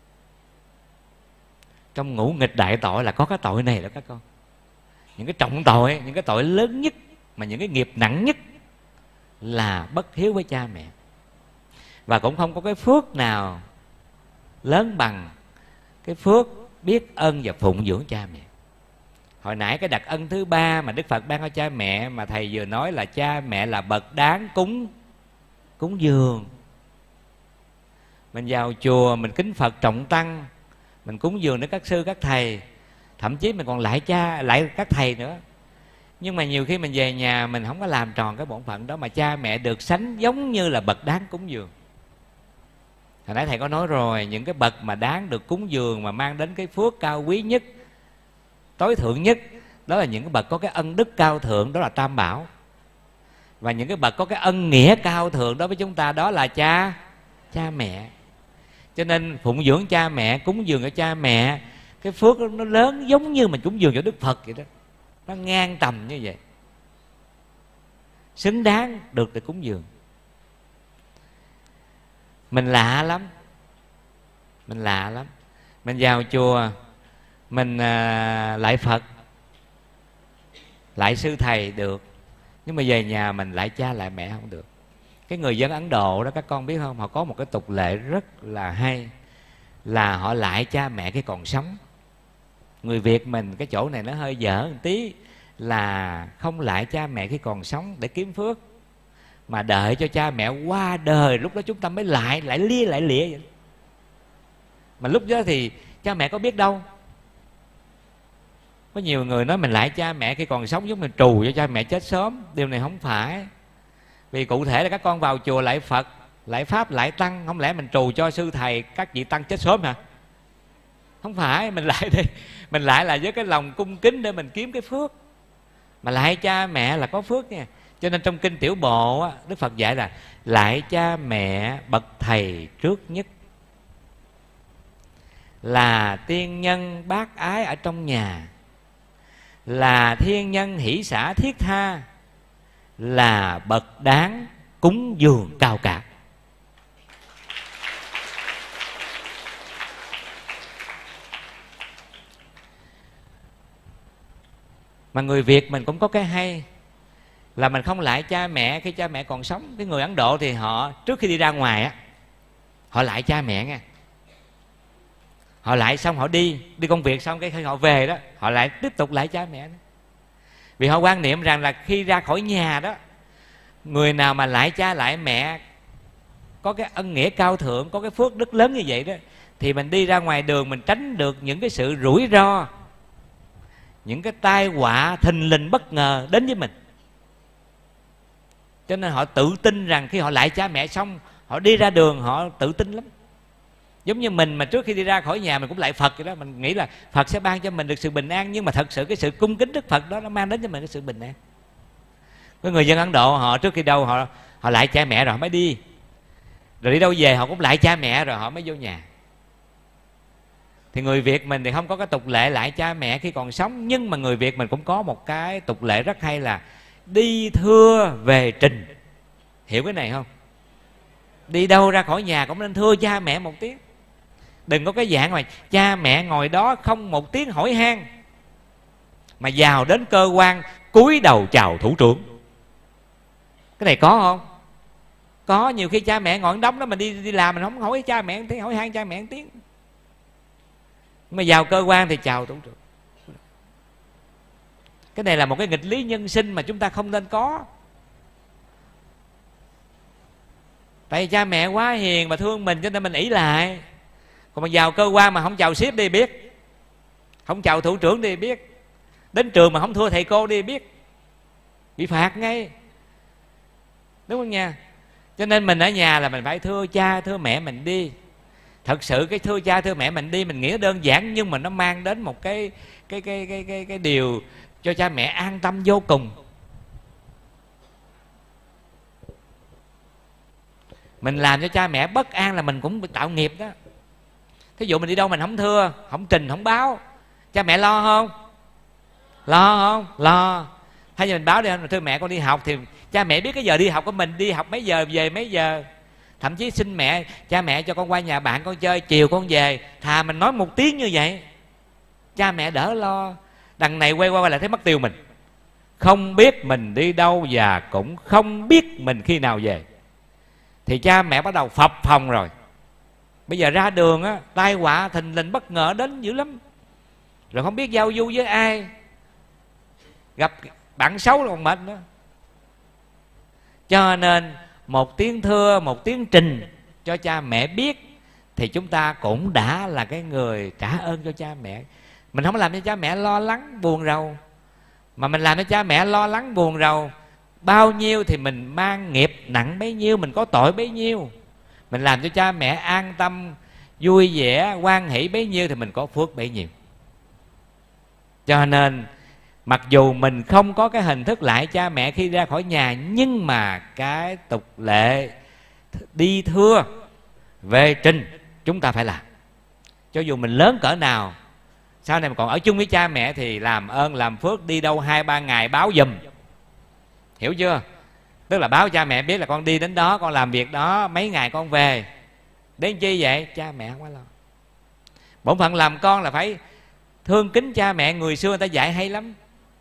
Trong ngũ nghịch đại tội là có cái tội này đó các con. Những cái trọng tội, những cái tội lớn nhất, mà những cái nghiệp nặng nhất là bất hiếu với cha mẹ. Và cũng không có cái phước nào lớn bằng cái phước biết ơn và phụng dưỡng cha mẹ. Hồi nãy cái đặc ân thứ ba mà Đức Phật ban cho cha mẹ mà thầy vừa nói là cha mẹ là bậc đáng cúng cúng dường. Mình vào chùa mình kính Phật trọng tăng, mình cúng dường đến các sư các thầy, thậm chí mình còn lại cha lại các thầy nữa. Nhưng mà nhiều khi mình về nhà mình không có làm tròn cái bổn phận đó, mà cha mẹ được sánh giống như là bậc đáng cúng dường. Hồi nãy thầy có nói rồi, những cái bậc mà đáng được cúng dường, mà mang đến cái phước cao quý nhất, tối thượng nhất, đó là những cái bậc có cái ân đức cao thượng, đó là Tam Bảo. Và những cái bậc có cái ân nghĩa cao thượng đối với chúng ta, đó là cha cha mẹ. Cho nên phụng dưỡng cha mẹ, cúng dường cho cha mẹ, cái phước nó lớn giống như mình cúng dường cho Đức Phật vậy đó. Nó ngang tầm như vậy, xứng đáng được để cúng dường. Mình lạ lắm, mình lạ lắm. Mình vào chùa, mình à, lại Phật, lại sư thầy được, nhưng mà về nhà mình lại cha lại mẹ không được. Cái người dân Ấn Độ đó, các con biết không, họ có một cái tục lệ rất là hay, là họ lại cha mẹ khi còn sống. Người Việt mình cái chỗ này nó hơi dở một tí, là không lại cha mẹ khi còn sống để kiếm phước, mà đợi cho cha mẹ qua đời, lúc đó chúng ta mới lại, lại lia lại lịa vậy. Mà lúc đó thì cha mẹ có biết đâu. Có nhiều người nói mình lại cha mẹ khi còn sống giống mình trù cho cha mẹ chết sớm. Điều này không phải. Vì cụ thể là các con vào chùa lại Phật, lại Pháp, lại Tăng, không lẽ mình trù cho sư thầy các vị Tăng chết sớm hả? Không phải. Mình lại đây, mình lại là với cái lòng cung kính để mình kiếm cái phước. Mà lại cha mẹ là có phước nha. Cho nên trong kinh Tiểu Bộ á, Đức Phật dạy là lại cha mẹ bậc thầy trước nhất, là tiên nhân bác ái ở trong nhà, là thiên nhân hỷ xả thiết tha, là bậc đáng cúng dường cao cả. Mà người Việt mình cũng có cái hay, là mình không lại cha mẹ khi cha mẹ còn sống. Cái người Ấn Độ thì họ trước khi đi ra ngoài á, họ lại cha mẹ nha. Họ lại xong họ đi đi công việc xong, cái khi họ về đó, họ lại tiếp tục lại cha mẹ đó. Vì họ quan niệm rằng là khi ra khỏi nhà đó, người nào mà lại cha lại mẹ có cái ân nghĩa cao thượng, có cái phước đức lớn như vậy đó, thì mình đi ra ngoài đường mình tránh được những cái sự rủi ro, những cái tai họa thình lình bất ngờ đến với mình. Cho nên họ tự tin rằng khi họ lại cha mẹ xong, họ đi ra đường họ tự tin lắm. Giống như mình mà trước khi đi ra khỏi nhà mình cũng lại Phật vậy đó. Mình nghĩ là Phật sẽ ban cho mình được sự bình an, nhưng mà thật sự cái sự cung kính Đức Phật đó nó mang đến cho mình cái sự bình an. Cái người dân Ấn Độ họ trước khi đâu họ họ lại cha mẹ rồi họ mới đi, rồi đi đâu về họ cũng lại cha mẹ rồi họ mới vô nhà. Thì người Việt mình thì không có cái tục lệ lại cha mẹ khi còn sống, nhưng mà người Việt mình cũng có một cái tục lệ rất hay là đi thưa về trình. Hiểu cái này không? Đi đâu ra khỏi nhà cũng nên thưa cha mẹ một tiếng. Đừng có cái dạng mà cha mẹ ngồi đó không một tiếng hỏi han, mà vào đến cơ quan cúi đầu chào thủ trưởng. Cái này có không? Có. Nhiều khi cha mẹ ngồi đóng đó, mình đi đi làm mình không hỏi cha mẹ một tiếng, hỏi han cha mẹ một tiếng, mà vào cơ quan thì chào thủ trưởng. Cái này là một cái nghịch lý nhân sinh mà chúng ta không nên có. Tại vì cha mẹ quá hiền và thương mình cho nên mình ỷ lại. Còn mà vào cơ quan mà không chào sếp đi biết, không chào thủ trưởng đi biết, đến trường mà không thưa thầy cô đi biết, bị phạt ngay. Đúng không nha? Cho nên mình ở nhà là mình phải thưa cha thưa mẹ mình đi. Thật sự cái thưa cha thưa mẹ mình đi mình nghĩ nó đơn giản, nhưng mà nó mang đến một cái cái cái cái cái, cái điều cho cha mẹ an tâm vô cùng. Mình làm cho cha mẹ bất an là mình cũng tạo nghiệp đó. Thí dụ mình đi đâu mình không thưa, không trình, không báo, cha mẹ lo không? Lo không? Lo. Thay vì mình báo đi, thưa mẹ con đi học, thì cha mẹ biết cái giờ đi học của mình, đi học mấy giờ, về mấy giờ. Thậm chí xin mẹ, cha mẹ cho con qua nhà bạn con chơi, chiều con về. Thà mình nói một tiếng như vậy, cha mẹ đỡ lo. Đằng này quay qua lại thấy mất tiêu mình, không biết mình đi đâu và cũng không biết mình khi nào về, thì cha mẹ bắt đầu phập phồng rồi. Bây giờ ra đường á, tai họa thình lình bất ngờ đến dữ lắm, rồi không biết giao du với ai, gặp bạn xấu là còn mệt nữa. Cho nên một tiếng thưa, một tiếng trình cho cha mẹ biết, thì chúng ta cũng đã là cái người trả ơn cho cha mẹ. Mình không làm cho cha mẹ lo lắng buồn rầu, Mà mình làm cho cha mẹ lo lắng buồn rầu bao nhiêu thì mình mang nghiệp nặng bấy nhiêu, mình có tội bấy nhiêu. Mình làm cho cha mẹ an tâm, vui vẻ, hoan hỷ bấy nhiêu thì mình có phước bấy nhiêu. Cho nên mặc dù mình không có cái hình thức lại cha mẹ khi ra khỏi nhà, nhưng mà cái tục lệ đi thưa về trình chúng ta phải làm. Cho dù mình lớn cỡ nào, sau này mà còn ở chung với cha mẹ thì làm ơn làm phước đi đâu hai ba ngày báo giùm. Hiểu chưa? Tức là báo cha mẹ biết là con đi đến đó, con làm việc đó, mấy ngày con về. Đến chi vậy? Cha mẹ không có lo. Bổn phận làm con là phải thương kính cha mẹ. Người xưa người ta dạy hay lắm.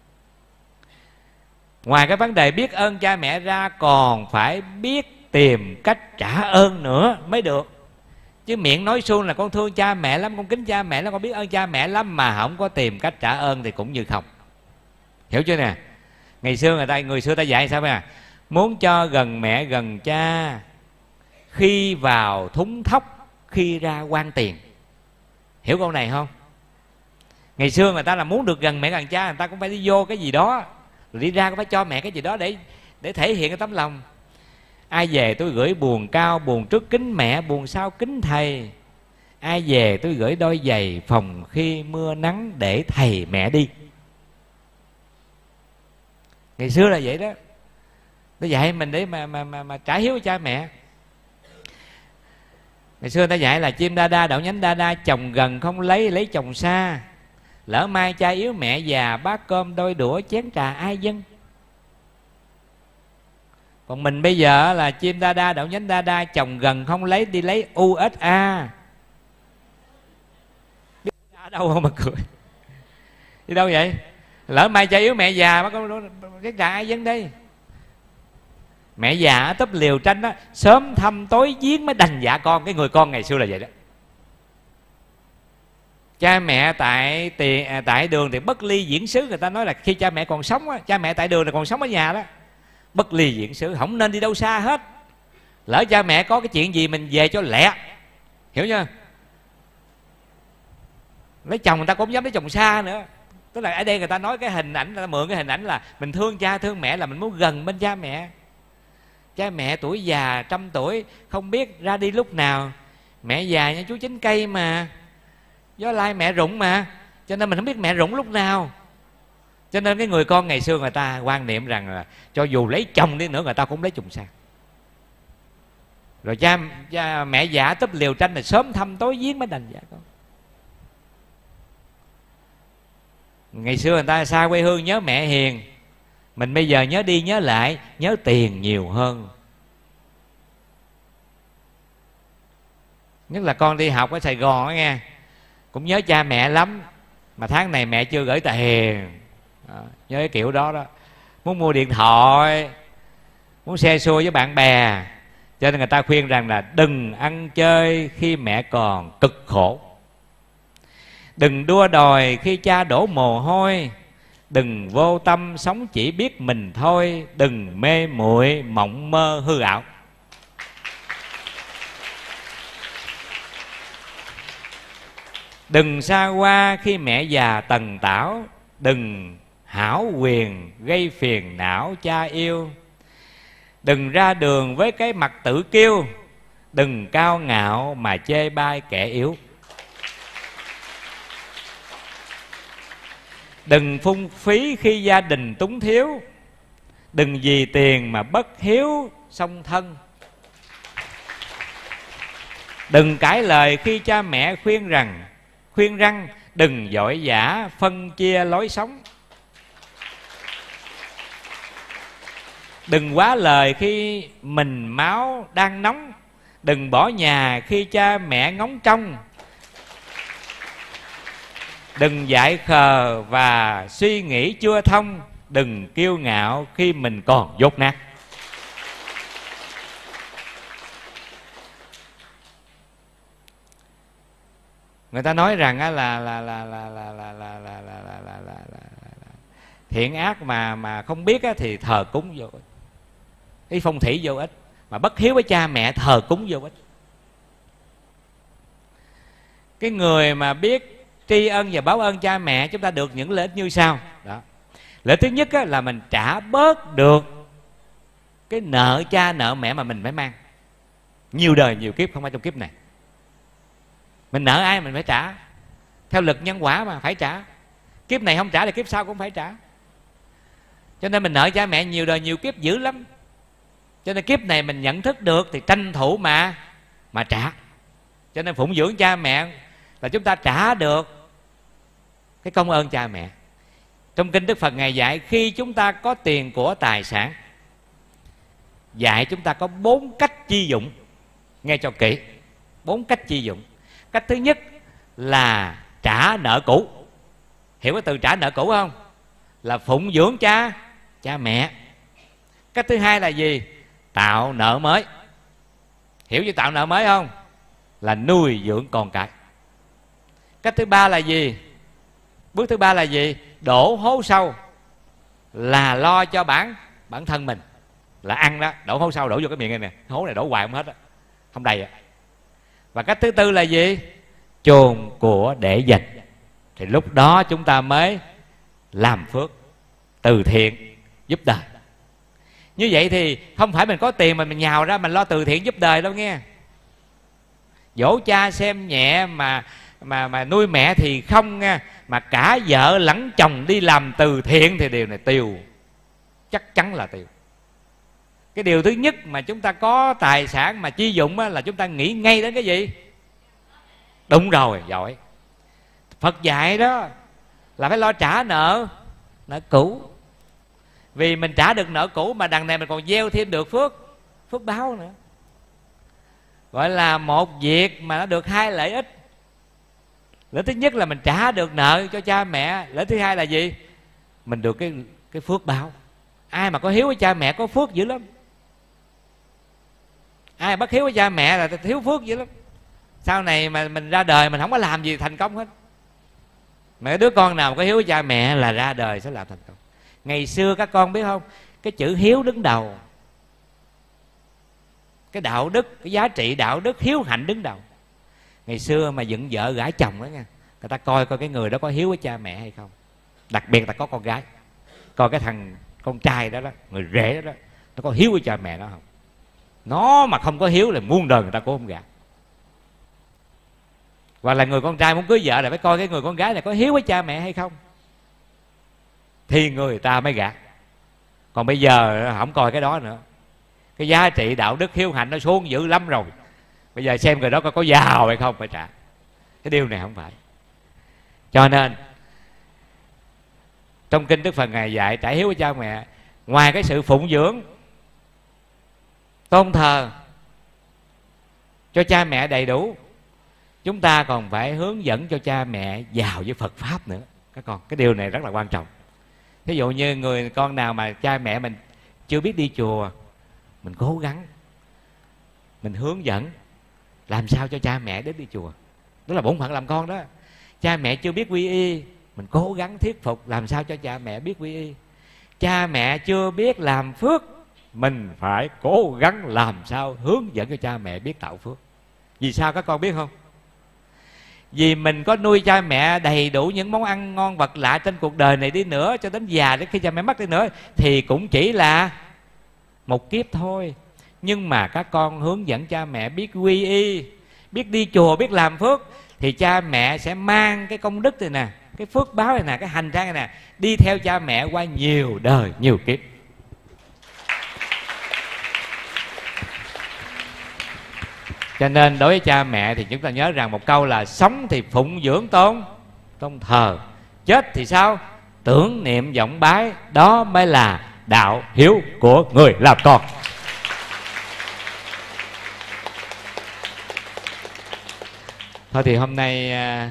Ngoài cái vấn đề biết ơn cha mẹ ra, còn phải biết tìm cách trả ơn nữa mới được. Chứ miệng nói suông là con thương cha mẹ lắm, con kính cha mẹ lắm, con biết ơn cha mẹ lắm, mà không có tìm cách trả ơn thì cũng như không. Hiểu chưa nè? Ngày xưa người ta người xưa ta dạy sao nè? Muốn cho gần mẹ gần cha, khi vào thúng thóc, khi ra quan tiền. Hiểu câu này không? Ngày xưa người ta là muốn được gần mẹ gần cha, người ta cũng phải đi vô cái gì đó, rồi đi ra cũng phải cho mẹ cái gì đó để để thể hiện cái tấm lòng. Ai về tôi gửi buồn cao, buồn trước kính mẹ, buồn sau kính thầy. Ai về tôi gửi đôi giày phòng khi mưa nắng để thầy mẹ đi. Ngày xưa là vậy đó. Nó dạy mình để mà mà mà, mà trả hiếu với cha mẹ. Ngày xưa người ta dạy là chim đa đa đậu nhánh đa đa, chồng gần không lấy, lấy chồng xa. Lỡ mai cha yếu mẹ già, bát cơm đôi đũa chén trà ai dâng. Còn mình bây giờ là chim đa đa đậu nhánh đa đa, chồng gần không lấy, đi lấy u ét a. Biết ở đâu không mà cười. Đi đâu vậy? Lỡ mai cha yếu mẹ già, bác con chén trà ai dâng đây. Mẹ già tấp liều tranh đó, sớm thăm tối giếng mới đành dạ con. Cái người con ngày xưa là vậy đó. Cha mẹ tại tiền tại đường thì bất ly diễn xứ. Người ta nói là khi cha mẹ còn sống á, cha mẹ tại đường là còn sống ở nhà đó, bất ly diễn xứ, không nên đi đâu xa hết. Lỡ cha mẹ có cái chuyện gì mình về cho lẹ. Hiểu chưa? Lấy chồng người ta cũng không dám lấy chồng xa nữa. Tức là ở đây người ta nói cái hình ảnh, người ta mượn cái hình ảnh là mình thương cha thương mẹ là mình muốn gần bên cha mẹ. Cha mẹ tuổi già trăm tuổi không biết ra đi lúc nào. Mẹ già nha chú chín cây mà, gió lai mẹ rụng mà, cho nên mình không biết mẹ rụng lúc nào. Cho nên cái người con ngày xưa người ta quan niệm rằng là cho dù lấy chồng đi nữa người ta cũng lấy chồng xa. Rồi cha, cha mẹ già tấp liều tranh là sớm thăm tối giếng mới đành dạ con. Ngày xưa người ta xa quê hương nhớ mẹ hiền. Mình bây giờ nhớ đi nhớ lại, nhớ tiền nhiều hơn. Nhất là con đi học ở Sài Gòn đó nghe, cũng nhớ cha mẹ lắm, mà tháng này mẹ chưa gửi tiền. À, nhớ cái kiểu đó đó. Muốn mua điện thoại, muốn xe xua với bạn bè. Cho nên người ta khuyên rằng là đừng ăn chơi khi mẹ còn cực khổ. Đừng đua đòi khi cha đổ mồ hôi. Đừng vô tâm sống chỉ biết mình thôi. Đừng mê muội mộng mơ hư ảo. Đừng xa hoa khi mẹ già tần tảo. Đừng hão quyền gây phiền não cha yêu. Đừng ra đường với cái mặt tự kiêu. Đừng cao ngạo mà chê bai kẻ yếu. Đừng phung phí khi gia đình túng thiếu. Đừng vì tiền mà bất hiếu song thân. Đừng cãi lời khi cha mẹ khuyên rằng khuyên răng. Đừng vội vã phân chia lối sống. Đừng quá lời khi mình máu đang nóng. Đừng bỏ nhà khi cha mẹ ngóng trông. Đừng dại khờ và suy nghĩ chưa thông. Đừng kiêu ngạo khi mình còn dốt nát. Người ta nói rằng là là là là là là là là là là là là thiện ác mà mà không biết thì thờ cúng vô ích, cái phong thủy vô ích, mà bất hiếu với cha mẹ thờ cúng vô ích. Cái người mà biết tri ân và báo ơn cha mẹ, chúng ta được những lợi ích như sau đó. Lợi thứ nhất á, là mình trả bớt được cái nợ cha nợ mẹ mà mình phải mang nhiều đời nhiều kiếp, không phải trong kiếp này. Mình nợ ai mình phải trả, theo lực nhân quả mà phải trả. Kiếp này không trả thì kiếp sau cũng phải trả. Cho nên mình nợ cha mẹ nhiều đời nhiều kiếp dữ lắm. Cho nên kiếp này mình nhận thức được thì tranh thủ mà mà trả. Cho nên phụng dưỡng cha mẹ là chúng ta trả được cái công ơn cha mẹ. Trong kinh Đức Phật Ngài dạy, khi chúng ta có tiền của tài sản, dạy chúng ta có bốn cách chi dụng. Nghe cho kỹ, bốn cách chi dụng. Cách thứ nhất là trả nợ cũ. Hiểu cái từ trả nợ cũ không? Là phụng dưỡng cha cha mẹ. Cách thứ hai là gì? Tạo nợ mới. Hiểu như tạo nợ mới không? Là nuôi dưỡng con cái. Cách thứ ba là gì? Bước thứ ba là gì? Đổ hố sâu, là lo cho bản bản thân mình, là ăn đó. Đổ hố sâu đổ vô cái miệng này nè, hố này đổ hoài không hết đó, không đầy à. Và cách thứ tư là gì? Chôn của để dành. Thì lúc đó chúng ta mới làm phước từ thiện giúp đời. Như vậy thì không phải mình có tiền mà mình nhào ra mình lo từ thiện giúp đời đâu nghe. Dỗ cha xem nhẹ mà mà mà nuôi mẹ thì không nha. Mà cả vợ lẫn chồng đi làm từ thiện thì điều này tiêu, chắc chắn là tiêu. Cái điều thứ nhất mà chúng ta có tài sản mà chi dụng là chúng ta nghĩ ngay đến cái gì? Đúng rồi, giỏi. Phật dạy đó là phải lo trả nợ nợ cũ. Vì mình trả được nợ cũ mà đằng này mình còn gieo thêm được phước phước báo nữa. Gọi là một việc mà nó được hai lợi ích. Lợi thứ nhất là mình trả được nợ cho cha mẹ. Lợi thứ hai là gì? Mình được cái cái phước báo. Ai mà có hiếu với cha mẹ có phước dữ lắm. Ai bất hiếu với cha mẹ là thiếu phước dữ lắm. Sau này mà mình ra đời mình không có làm gì thành công hết. Mà cái đứa con nào có hiếu với cha mẹ là ra đời sẽ làm thành công. Ngày xưa các con biết không, cái chữ hiếu đứng đầu. Cái đạo đức, cái giá trị đạo đức hiếu hạnh đứng đầu. Ngày xưa mà dựng vợ gả chồng đó nha, người ta coi coi cái người đó có hiếu với cha mẹ hay không. Đặc biệt là có con gái, coi cái thằng con trai đó đó, người rể đó, đó nó có hiếu với cha mẹ nó không. Nó mà không có hiếu là muôn đời người ta cũng không gả. Hoặc là người con trai muốn cưới vợ là phải coi cái người con gái này có hiếu với cha mẹ hay không, thì người ta mới gả. Còn bây giờ không coi cái đó nữa. Cái giá trị đạo đức hiếu hạnh nó xuống dữ lắm rồi. Bây giờ xem người đó có, có giàu hay không phải trả. Cái điều này không phải. Cho nên trong kinh Đức Phật Ngài dạy trả hiếu với cha mẹ, ngoài cái sự phụng dưỡng tôn thờ cho cha mẹ đầy đủ, chúng ta còn phải hướng dẫn cho cha mẹ vào với Phật Pháp nữa. Các con, cái điều này rất là quan trọng. Ví dụ như người con nào mà cha mẹ mình chưa biết đi chùa, mình cố gắng mình hướng dẫn làm sao cho cha mẹ đến đi chùa. Đó là bổn phận làm con đó. Cha mẹ chưa biết quy y, mình cố gắng thuyết phục làm sao cho cha mẹ biết quy y. Cha mẹ chưa biết làm phước, mình phải cố gắng làm sao hướng dẫn cho cha mẹ biết tạo phước. Vì sao các con biết không? Vì mình có nuôi cha mẹ đầy đủ những món ăn ngon vật lạ trên cuộc đời này đi nữa, cho đến già đến khi cha mẹ mất đi nữa, thì cũng chỉ là một kiếp thôi. Nhưng mà các con hướng dẫn cha mẹ biết quy y, biết đi chùa, biết làm phước, thì cha mẹ sẽ mang cái công đức này nè, cái phước báo này nè, cái hành trang này nè, đi theo cha mẹ qua nhiều đời, nhiều kiếp. Cho nên đối với cha mẹ thì chúng ta nhớ rằng một câu là sống thì phụng dưỡng tôn tôn thờ, chết thì sao? Tưởng niệm vọng bái. Đó mới là đạo hiếu của người làm con. Thôi thì hôm nay à,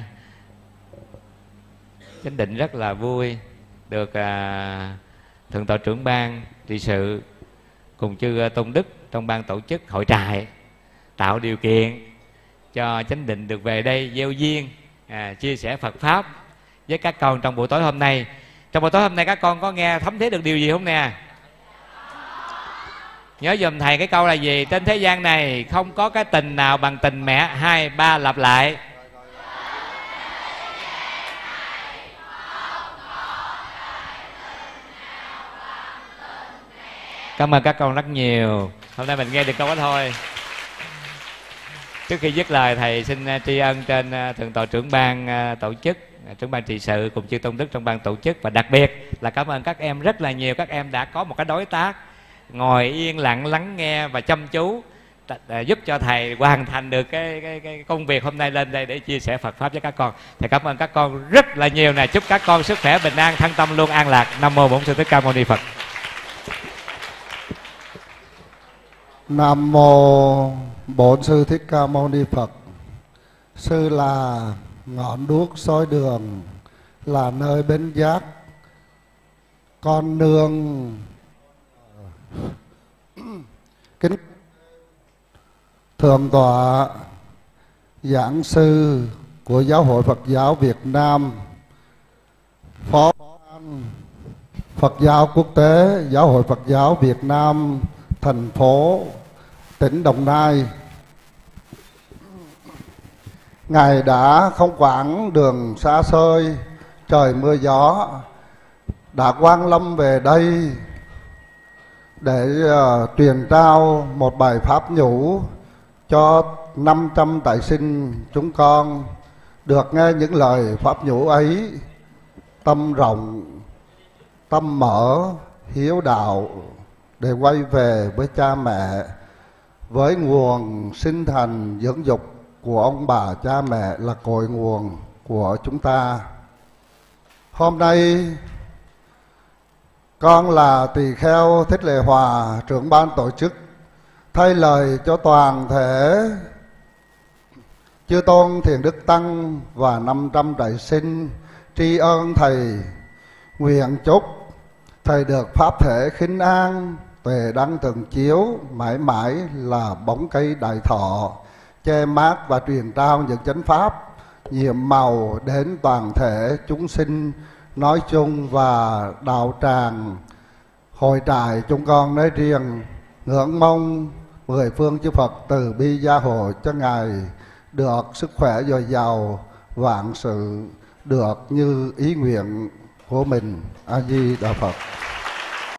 Chánh Định rất là vui được à, Thượng tọa trưởng ban trị sự cùng chư tôn đức trong ban tổ chức hội trại tạo điều kiện cho Chánh Định được về đây gieo duyên à, chia sẻ Phật Pháp với các con trong buổi tối hôm nay. Trong buổi tối hôm nay các con có nghe thấm thía được điều gì không nè? Nhớ giùm thầy cái câu là gì? Trên thế gian này không có cái tình nào bằng tình mẹ. Hai ba lặp lại. Cảm ơn các con rất nhiều. Hôm nay mình nghe được câu đó thôi. Trước khi dứt lời, thầy xin tri ân trên thượng tọa trưởng ban tổ chức, trưởng ban trị sự cùng chư tôn đức trong ban tổ chức, và đặc biệt là cảm ơn các em rất là nhiều. Các em đã có một cái đối tác ngồi yên lặng lắng nghe và chăm chú, giúp cho thầy hoàn thành được cái, cái, cái công việc hôm nay lên đây để chia sẻ Phật pháp với các con. Thầy cảm ơn các con rất là nhiều nè. Chúc các con sức khỏe bình an, thân tâm luôn an lạc. Nam mô Bổn Sư Thích Ca Mâu Ni Phật. Nam mô Bổn Sư Thích Ca Mâu Ni Phật. Sư là ngọn đuốc soi đường, là nơi bến giác. Con nương kính thượng tọa giảng sư của Giáo hội Phật giáo Việt Nam, phó ban Phật giáo quốc tế Giáo hội Phật giáo Việt Nam thành phố tỉnh Đồng Nai. Ngài đã không quản đường xa xôi, trời mưa gió, đã quang lâm về đây để uh, truyền trao một bài pháp nhũ cho năm trăm tại sinh chúng con được nghe những lời pháp nhũ ấy. Tâm rộng, tâm mở, hiếu đạo để quay về với cha mẹ, với nguồn sinh thành dưỡng dục của ông bà cha mẹ là cội nguồn của chúng ta. Hôm nay con là tỳ kheo Thích Lệ Hòa, trưởng ban tổ chức, thay lời cho toàn thể chư tôn Thiền Đức Tăng và năm trăm đại sinh tri ân thầy, nguyện chúc thầy được pháp thể khinh an, tuệ đăng thường chiếu, mãi mãi là bóng cây đại thọ, che mát và truyền trao những chánh pháp nhiệm màu đến toàn thể chúng sinh nói chung và đạo tràng hội trại chúng con nói riêng. Ngưỡng mong mười phương chư Phật từ bi gia hộ cho Ngài được sức khỏe dồi dào, vạn sự được như ý nguyện của mình. A Di Đà Phật.